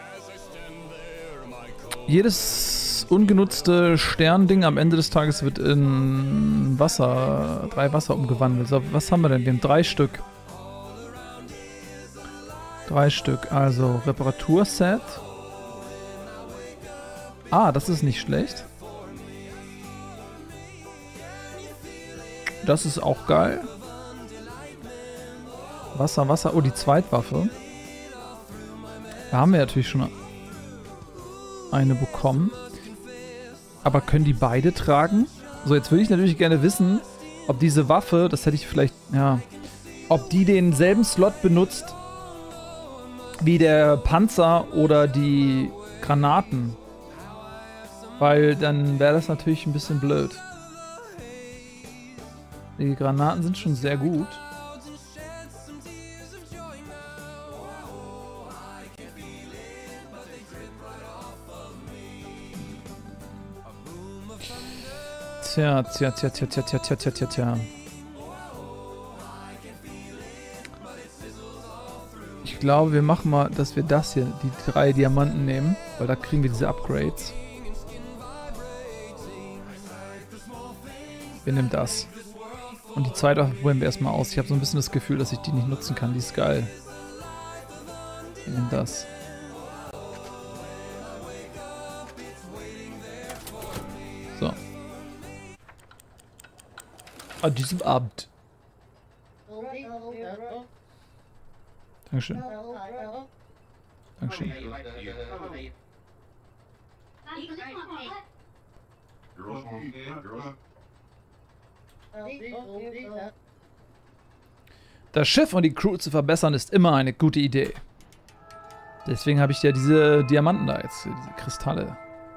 Jedes ungenutzte Sternding am Ende des Tages wird in Wasser, drei Wasser umgewandelt. So, was haben wir denn? Wir haben drei Stück. Drei Stück. Also Reparaturset. Ah, das ist nicht schlecht. Das ist auch geil. Wasser, Wasser. Oh, die Zweitwaffe. Da haben wir natürlich schon eine bekommen. Aber können die beide tragen? So, jetzt würde ich natürlich gerne wissen, ob diese Waffe, das hätte ich vielleicht, ja, ob die denselben Slot benutzt wie der Panzer oder die Granaten. Weil dann wäre das natürlich ein bisschen blöd. Die Granaten sind schon sehr gut. Tja, tja, tja, tja, tja, tja, tja, tja, tja, tja. Ich glaube, wir machen mal, dass wir das hier, die drei Diamanten nehmen, weil da kriegen wir diese Upgrades. Wir nehmen das. Und die zweite probieren wir erstmal aus. Ich habe so ein bisschen das Gefühl, dass ich die nicht nutzen kann. Die ist geil. Wir nehmen das. So. An diesem Abend. Dankeschön. Dankeschön. Das Schiff und die Crew zu verbessern ist immer eine gute Idee. Deswegen habe ich ja diese Diamanten da jetzt, diese Kristalle.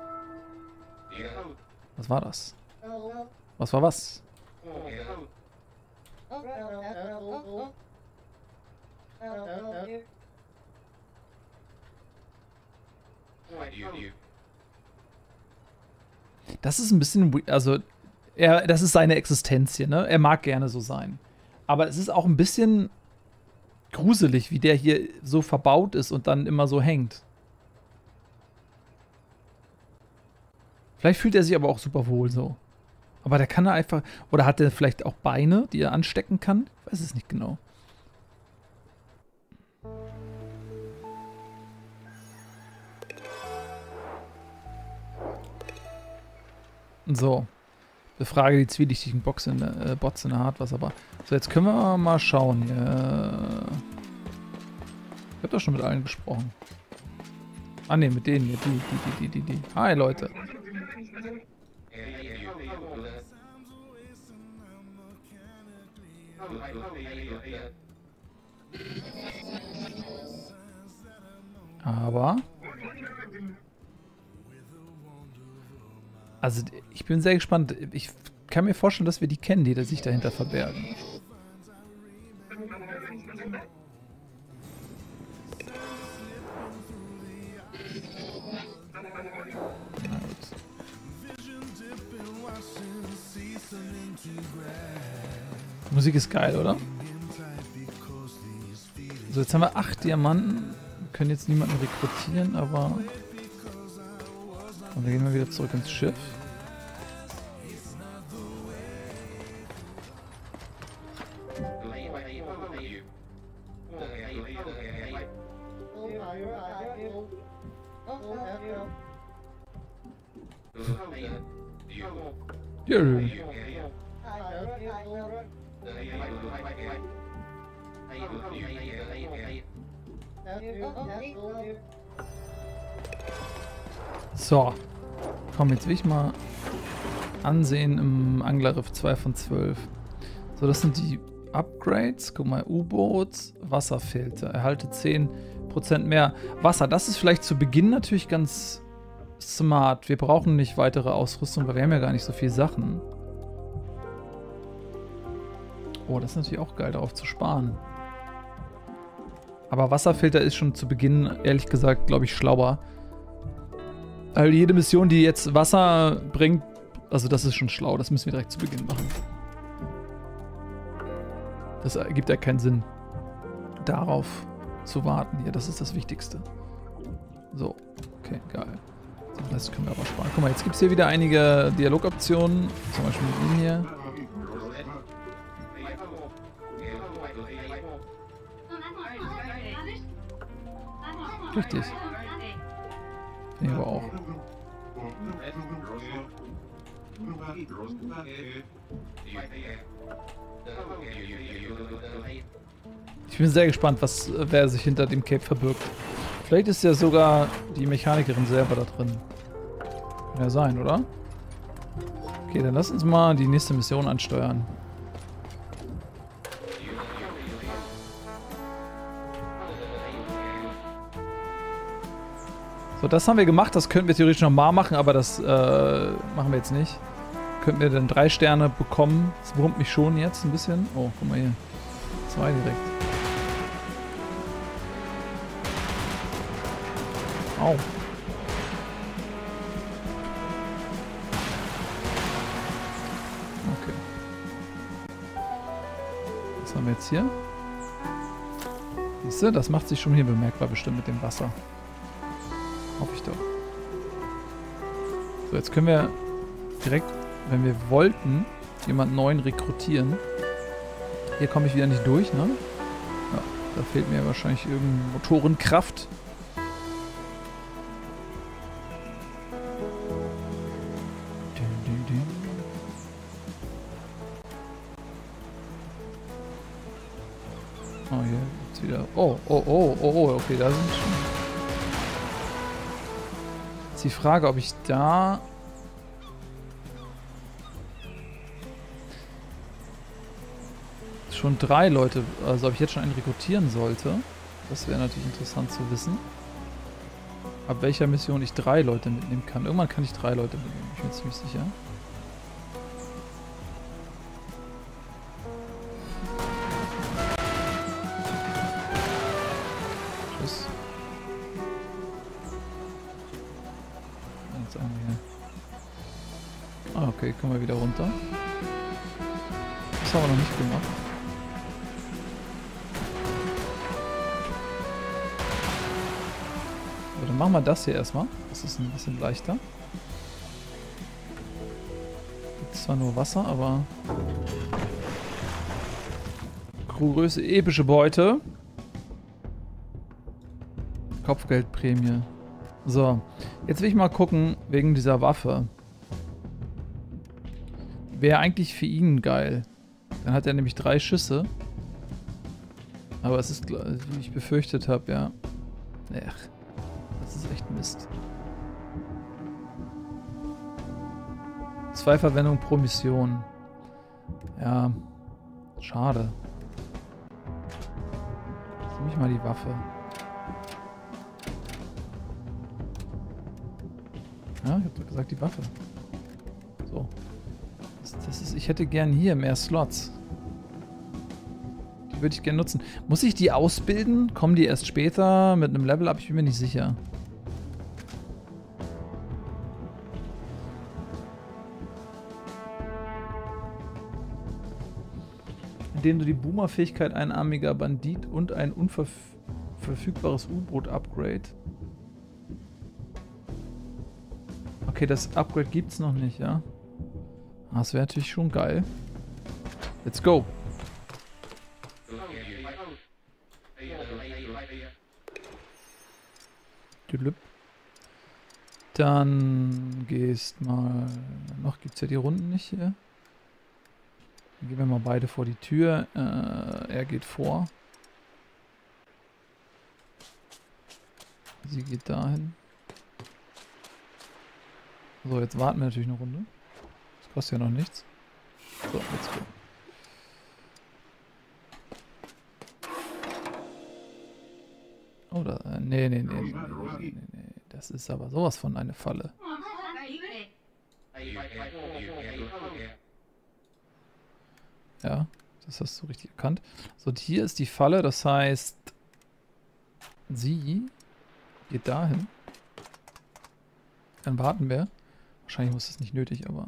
Was war das? Was war was? Das ist ein bisschen, also er, das ist seine Existenz hier, ne? Er mag gerne so sein. Aber es ist auch ein bisschen gruselig, wie der hier so verbaut ist und dann immer so hängt. Vielleicht fühlt er sich aber auch super wohl so. Aber der kann er einfach, oder hat er vielleicht auch Beine, die er anstecken kann? Ich weiß es nicht genau. So. Befrage die zwielichtigen Box in der, äh, Bots in der Hartwasserbar. So, jetzt können wir mal schauen hier. Ich habe doch schon mit allen gesprochen. Ah ne, mit denen hier. Die, die, die, die, die, die. Hi, Leute. Aber... Also, ich bin sehr gespannt. Ich kann mir vorstellen, dass wir die kennen, die sich dahinter verbergen. Na gut. Musik ist geil, oder? So, jetzt haben wir acht Diamanten. Wir können jetzt niemanden rekrutieren, aber... Und wir gehen mal wieder zurück ins Schiff. Ja. So. Komm, jetzt will ich mal ansehen im Anglerriff zwei von zwölf. So, das sind die Upgrades. Guck mal, U-Boot, Wasserfilter. Erhalte zehn Prozent mehr Wasser. Das ist vielleicht zu Beginn natürlich ganz smart. Wir brauchen nicht weitere Ausrüstung, weil wir haben ja gar nicht so viele Sachen. Oh, das ist natürlich auch geil, darauf zu sparen. Aber Wasserfilter ist schon zu Beginn, ehrlich gesagt, glaube ich, schlauer. Weil jede Mission, die jetzt Wasser bringt, also das ist schon schlau. Das müssen wir direkt zu Beginn machen. Das ergibt ja keinen Sinn, darauf zu warten. Hier, das ist das Wichtigste. So, okay, geil. Den Rest können wir aber sparen. Guck mal, jetzt gibt es hier wieder einige Dialogoptionen. Zum Beispiel mit ihm hier. Richtig. Finde ich aber auch. Ich bin sehr gespannt, was, wer sich hinter dem Cape verbirgt. Vielleicht ist ja sogar die Mechanikerin selber da drin. Kann ja sein, oder? Okay, dann lass uns mal die nächste Mission ansteuern. So, das haben wir gemacht. Das könnten wir theoretisch nochmal machen, aber das äh, machen wir jetzt nicht. Könnten wir dann drei Sterne bekommen. Das wurmt mich schon jetzt ein bisschen. Oh, guck mal hier. Zwei direkt. Au. Okay. Was haben wir jetzt hier? Siehst du, das macht sich schon hier bemerkbar bestimmt mit dem Wasser. Hoffe ich doch. So, jetzt können wir direkt, wenn wir wollten, jemanden neuen rekrutieren. Hier komme ich wieder nicht durch, ne? Ja, da fehlt mir wahrscheinlich irgendeine Motorenkraft. Oh, hier gibt's wieder. Oh, oh, oh, oh, oh, okay, da sind schon. Jetzt die Frage, ob ich da. Schon drei Leute, also ob ich jetzt schon einen rekrutieren sollte. Das wäre natürlich interessant zu wissen. Ab welcher Mission ich drei Leute mitnehmen kann. Irgendwann kann ich drei Leute mitnehmen, ich bin ziemlich sicher. Tschüss. Jetzt einmal hier. Ah, okay, kommen wir wieder runter. Das haben wir noch nicht gemacht. So, dann machen wir das hier erstmal. Das ist ein bisschen leichter. Gibt zwar nur Wasser, aber größte epische Beute. Kopfgeldprämie. So, jetzt will ich mal gucken wegen dieser Waffe. Wäre eigentlich für ihn geil. Dann hat er nämlich drei Schüsse. Aber es ist, wie ich befürchtet habe, ja. Ach, das ist echt Mist. Zwei Verwendungen pro Mission. Ja, schade. Jetzt nehme ich mal die Waffe. Ja, ich hab doch gesagt, die Waffe. So. Das, das ist, ich hätte gern hier mehr Slots. Die würde ich gerne nutzen. Muss ich die ausbilden? Kommen die erst später mit einem Level-Up? Ich bin mir nicht sicher. indem du die Boomer-Fähigkeit einarmiger Bandit und ein unverfügbares U-Boot-Upgrade. Okay, das Upgrade gibt's noch nicht, ja? Das wäre natürlich schon geil. Let's go. Dann gehst mal... Noch gibt's ja die Runden nicht hier. Dann gehen wir mal beide vor die Tür. Äh, er geht vor. Sie geht dahin. So, jetzt warten wir natürlich eine Runde. Das kostet ja noch nichts. So, let's go. Oder, äh, nee, nee, nee, nee, nee, nee, nee. Das ist aber sowas von eine Falle. Ja, das hast du richtig erkannt. So, hier ist die Falle, das heißt, sie geht dahin. Dann warten wir. Wahrscheinlich muss das nicht nötig, aber...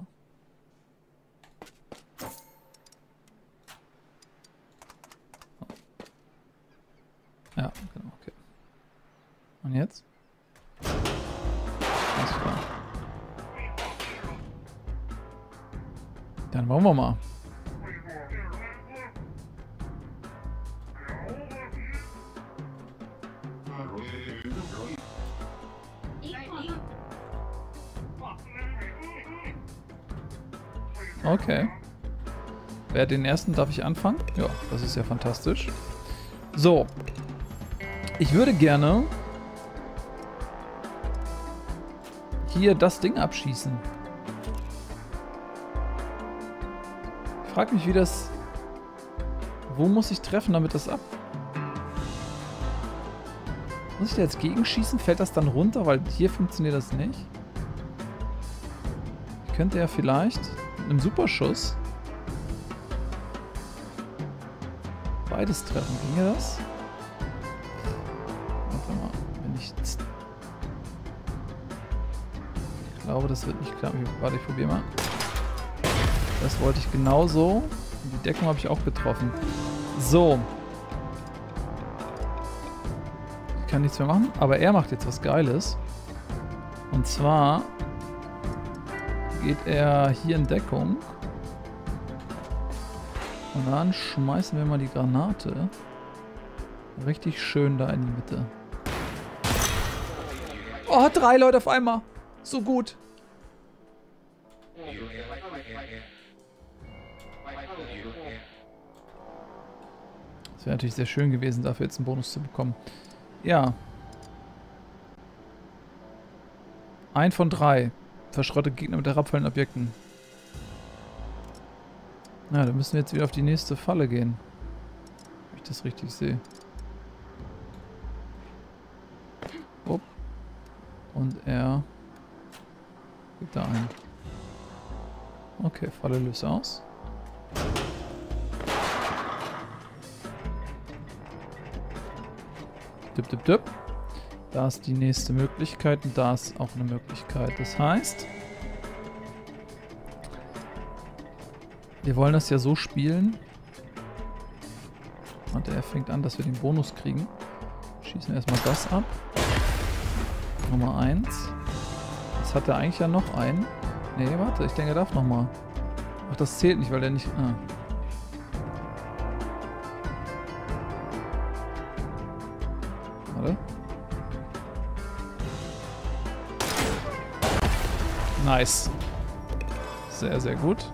Ja, genau, okay. Und jetzt? Alles klar. Dann wollen wir mal. Okay. Wer den ersten darf ich anfangen? Ja, das ist ja fantastisch. So. Ich würde gerne hier das Ding abschießen. Ich frage mich, wie das... Wo muss ich treffen, damit das ab... Muss ich da jetzt gegenschießen? Fällt das dann runter? Weil hier funktioniert das nicht. Ich könnte ja vielleicht mit einem Superschuss beides treffen. Ginge das? Warte mal, wenn ich... Ich glaube, das wird nicht klappen. Warte, ich probiere mal. Das wollte ich genauso. Die Deckung habe ich auch getroffen. So. Ich kann nichts mehr machen, aber er macht jetzt was Geiles. Und zwar geht er hier in Deckung. Und dann schmeißen wir mal die Granate richtig schön da in die Mitte. Oh, drei Leute auf einmal. So gut. Das wäre natürlich sehr schön gewesen, dafür jetzt einen Bonus zu bekommen. Ja. Ein von drei. Verschrotte Gegner mit herabfallenden Objekten. Na, dann müssen wir jetzt wieder auf die nächste Falle gehen. Wenn ich das richtig sehe. Upp. Und er geht da ein. Okay, Falle löst aus. Dip, dip, dip. Da ist die nächste Möglichkeit und da ist auch eine Möglichkeit. Das heißt, wir wollen das ja so spielen. Und er fängt an, dass wir den Bonus kriegen. Schießen wir erstmal das ab. Nummer eins. Jetzt hat er eigentlich ja noch einen. Nee, warte, ich denke, er darf nochmal. Ach, das zählt nicht, weil der nicht... Ah. Warte. Nice. Sehr, sehr gut.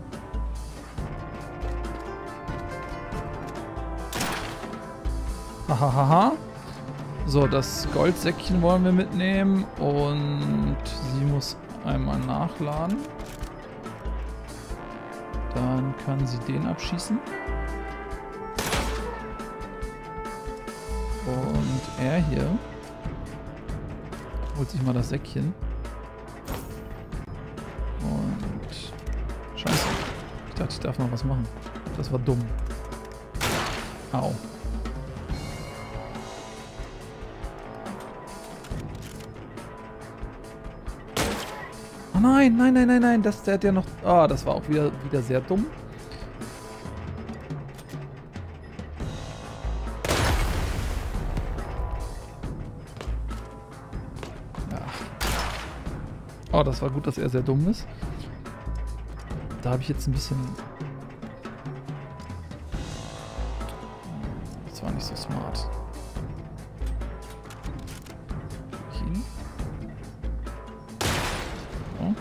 Hahaha. So, das Goldsäckchen wollen wir mitnehmen und sie muss einmal nachladen. Dann kann sie den abschießen. Und er hier holt sich mal das Säckchen. Und scheiße. Ich dachte, ich darf noch was machen. Das war dumm. Au. Oh nein, nein, nein, nein, nein. Das, der hat ja noch... Ah, das war auch wieder, wieder sehr dumm. Oh, das war gut, dass er sehr dumm ist. Da habe ich jetzt ein bisschen... Das war nicht so smart. Hier. So.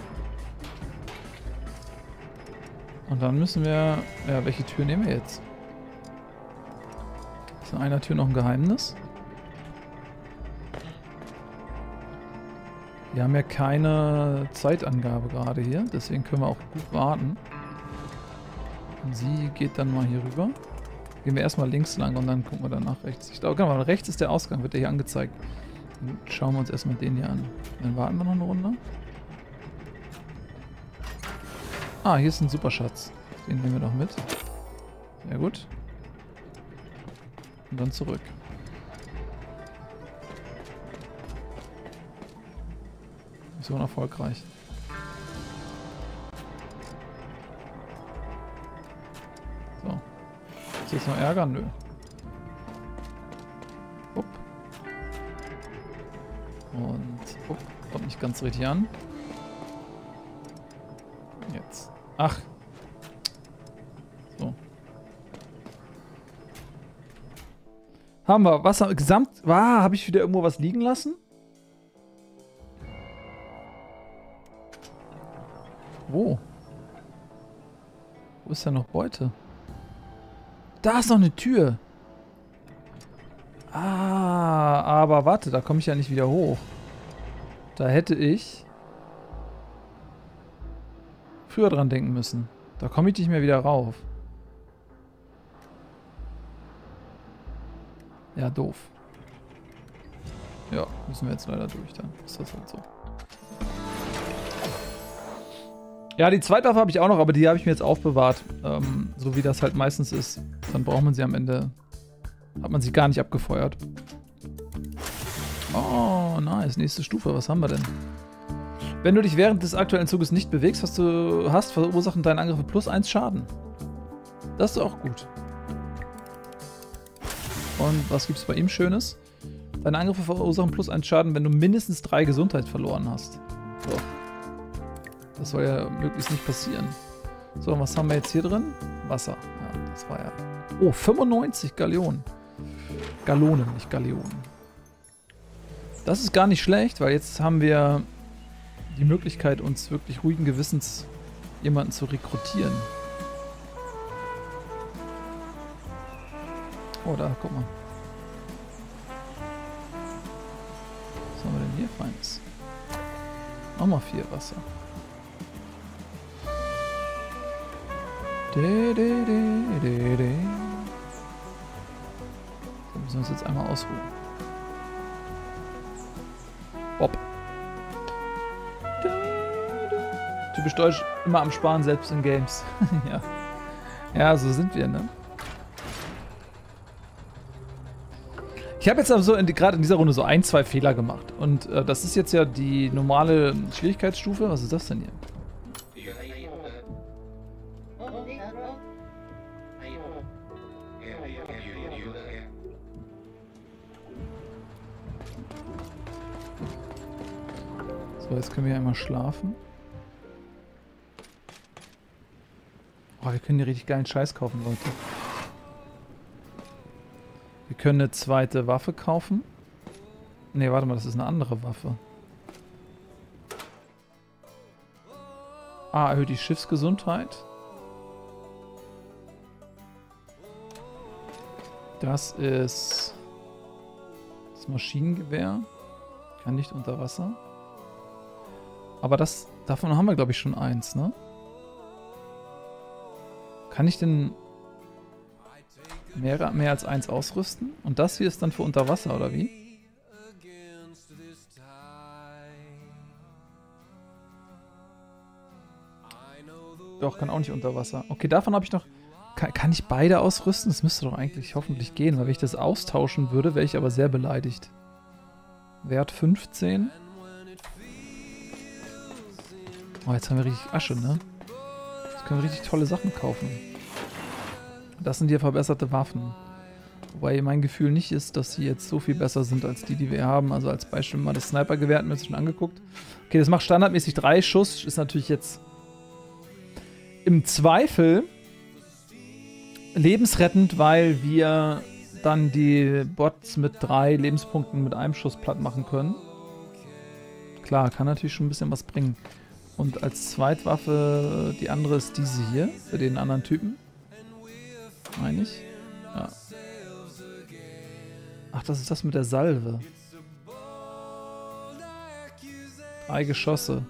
Und dann müssen wir... Ja, welche Tür nehmen wir jetzt? Ist in einer Tür noch ein Geheimnis? Wir haben ja keine Zeitangabe gerade hier, deswegen können wir auch gut warten. Und sie geht dann mal hier rüber. Gehen wir erstmal links lang und dann gucken wir danach rechts. Ich glaube, genau, rechts ist der Ausgang, wird der hier angezeigt. Dann schauen wir uns erstmal den hier an. Dann warten wir noch eine Runde. Ah, hier ist ein Superschatz. Den nehmen wir doch mit. Sehr gut. Und dann zurück. Mission erfolgreich. So. Ist jetzt noch Ärger? Nö. Upp. Und upp. Kommt nicht ganz richtig an. Jetzt. Ach. So. Haben wir. Was haben Gesamt. Ah, habe ich wieder irgendwo was liegen lassen? Wo? Wo ist denn noch Beute? Da ist noch eine Tür. Ah, aber warte, da komme ich ja nicht wieder hoch. Da hätte ich früher dran denken müssen. Da komme ich nicht mehr wieder rauf. Ja, doof. Ja, müssen wir jetzt leider durch, dann ist das halt so. Ja, die zweite Waffe habe ich auch noch, aber die habe ich mir jetzt aufbewahrt. Ähm, so wie das halt meistens ist. Dann braucht man sie am Ende. Hat man sie gar nicht abgefeuert. Oh, nice. Nächste Stufe. Was haben wir denn? Wenn du dich während des aktuellen Zuges nicht bewegst, was du hast, verursachen deine Angriffe plus eins Schaden. Das ist auch gut. Und was gibt es bei ihm Schönes? Deine Angriffe verursachen plus eins Schaden, wenn du mindestens drei Gesundheit verloren hast. So. Das soll ja möglichst nicht passieren. So, und was haben wir jetzt hier drin? Wasser. Ja, das war ja... Oh, fünfundneunzig Gallonen. Gallonen, nicht Galleonen. Das ist gar nicht schlecht, weil jetzt haben wir die Möglichkeit, uns wirklich ruhigen Gewissens jemanden zu rekrutieren. Oh, da, guck mal. Was haben wir denn hier Feines? Nochmal vier Wasser. De, de, de, de, de. So, müssen wir uns jetzt einmal ausruhen. Bob. Typisch deutsch, immer am Sparen, selbst in Games. Ja. Ja, so sind wir, ne? Ich habe jetzt aber so gerade in dieser Runde so ein, zwei Fehler gemacht. Und äh, das ist jetzt ja die normale Schwierigkeitsstufe. Was ist das denn hier? So, jetzt können wir einmal schlafen. Oh, wir können hier richtig geilen Scheiß kaufen, Leute. Wir können eine zweite Waffe kaufen. Ne, warte mal, das ist eine andere Waffe. Ah, erhöht die Schiffsgesundheit. Das ist das Maschinengewehr. Kann nicht unter Wasser. Aber das, davon haben wir, glaube ich, schon eins, ne? Kann ich denn mehr, mehr als eins ausrüsten? Und das hier ist dann für unter Wasser, oder wie? Doch, kann auch nicht unter Wasser. Okay, davon habe ich noch... Kann, kann ich beide ausrüsten? Das müsste doch eigentlich hoffentlich gehen, weil wenn ich das austauschen würde, wäre ich aber sehr beleidigt. Wert fünfzehn. Oh, jetzt haben wir richtig Asche, ne? Jetzt können wir richtig tolle Sachen kaufen. Das sind hier verbesserte Waffen. Wobei mein Gefühl nicht ist, dass sie jetzt so viel besser sind als die, die wir haben. Also als Beispiel mal das Sniper-Gewehr hatten wir uns schon angeguckt. Okay, das macht standardmäßig drei Schuss. Ist natürlich jetzt im Zweifel lebensrettend, weil wir dann die Bots mit drei Lebenspunkten mit einem Schuss platt machen können. Klar, kann natürlich schon ein bisschen was bringen. Und als Zweitwaffe, die andere ist diese hier, für den anderen Typen. Meine ich. Ja. Ach, das ist das mit der Salve. Drei Geschosse.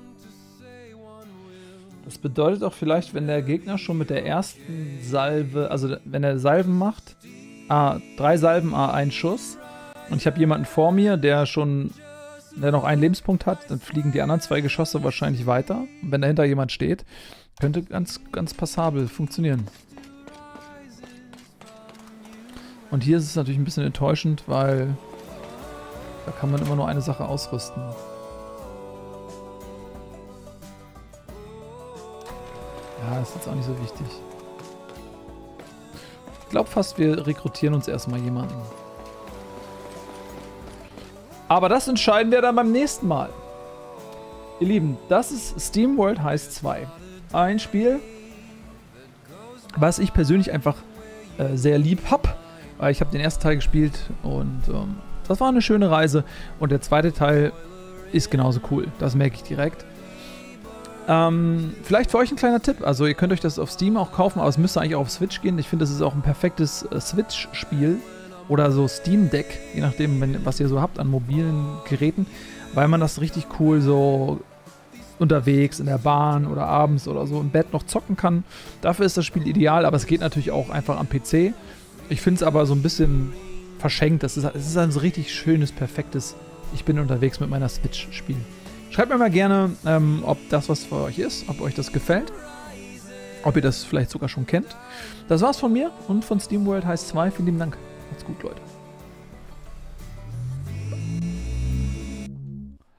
Das bedeutet auch vielleicht, wenn der Gegner schon mit der ersten Salve, also wenn er Salven macht, A, drei Salven, A, ein Schuss. Und ich habe jemanden vor mir, der schon, der noch einen Lebenspunkt hat, dann fliegen die anderen zwei Geschosse wahrscheinlich weiter. Und wenn dahinter jemand steht, könnte ganz, ganz passabel funktionieren. Und hier ist es natürlich ein bisschen enttäuschend, weil da kann man immer nur eine Sache ausrüsten. Ja, ist jetzt auch nicht so wichtig. Ich glaube fast, wir rekrutieren uns erstmal jemanden. Aber das entscheiden wir dann beim nächsten Mal. Ihr Lieben, das ist SteamWorld Heist zwei. Ein Spiel, was ich persönlich einfach äh, sehr lieb habe. Weil ich habe den ersten Teil gespielt und ähm, das war eine schöne Reise. Und der zweite Teil ist genauso cool. Das merke ich direkt. Ähm, vielleicht für euch ein kleiner Tipp. Also ihr könnt euch das auf Steam auch kaufen, aber es müsste eigentlich auch auf Switch gehen. Ich finde, das ist auch ein perfektes äh, Switch-Spiel. Oder so Steam Deck, je nachdem, wenn, was ihr so habt an mobilen Geräten. Weil man das richtig cool so unterwegs, in der Bahn oder abends oder so im Bett noch zocken kann. Dafür ist das Spiel ideal, aber es geht natürlich auch einfach am P C. Ich finde es aber so ein bisschen verschenkt. Das ist, es ist ein so richtig schönes, perfektes Ich bin unterwegs mit meiner Switch-Spiel. Schreibt mir mal gerne, ähm, ob das was für euch ist, ob euch das gefällt. Ob ihr das vielleicht sogar schon kennt. Das war's von mir und von SteamWorld Heist zwei. Vielen lieben Dank. Macht's gut, Leute.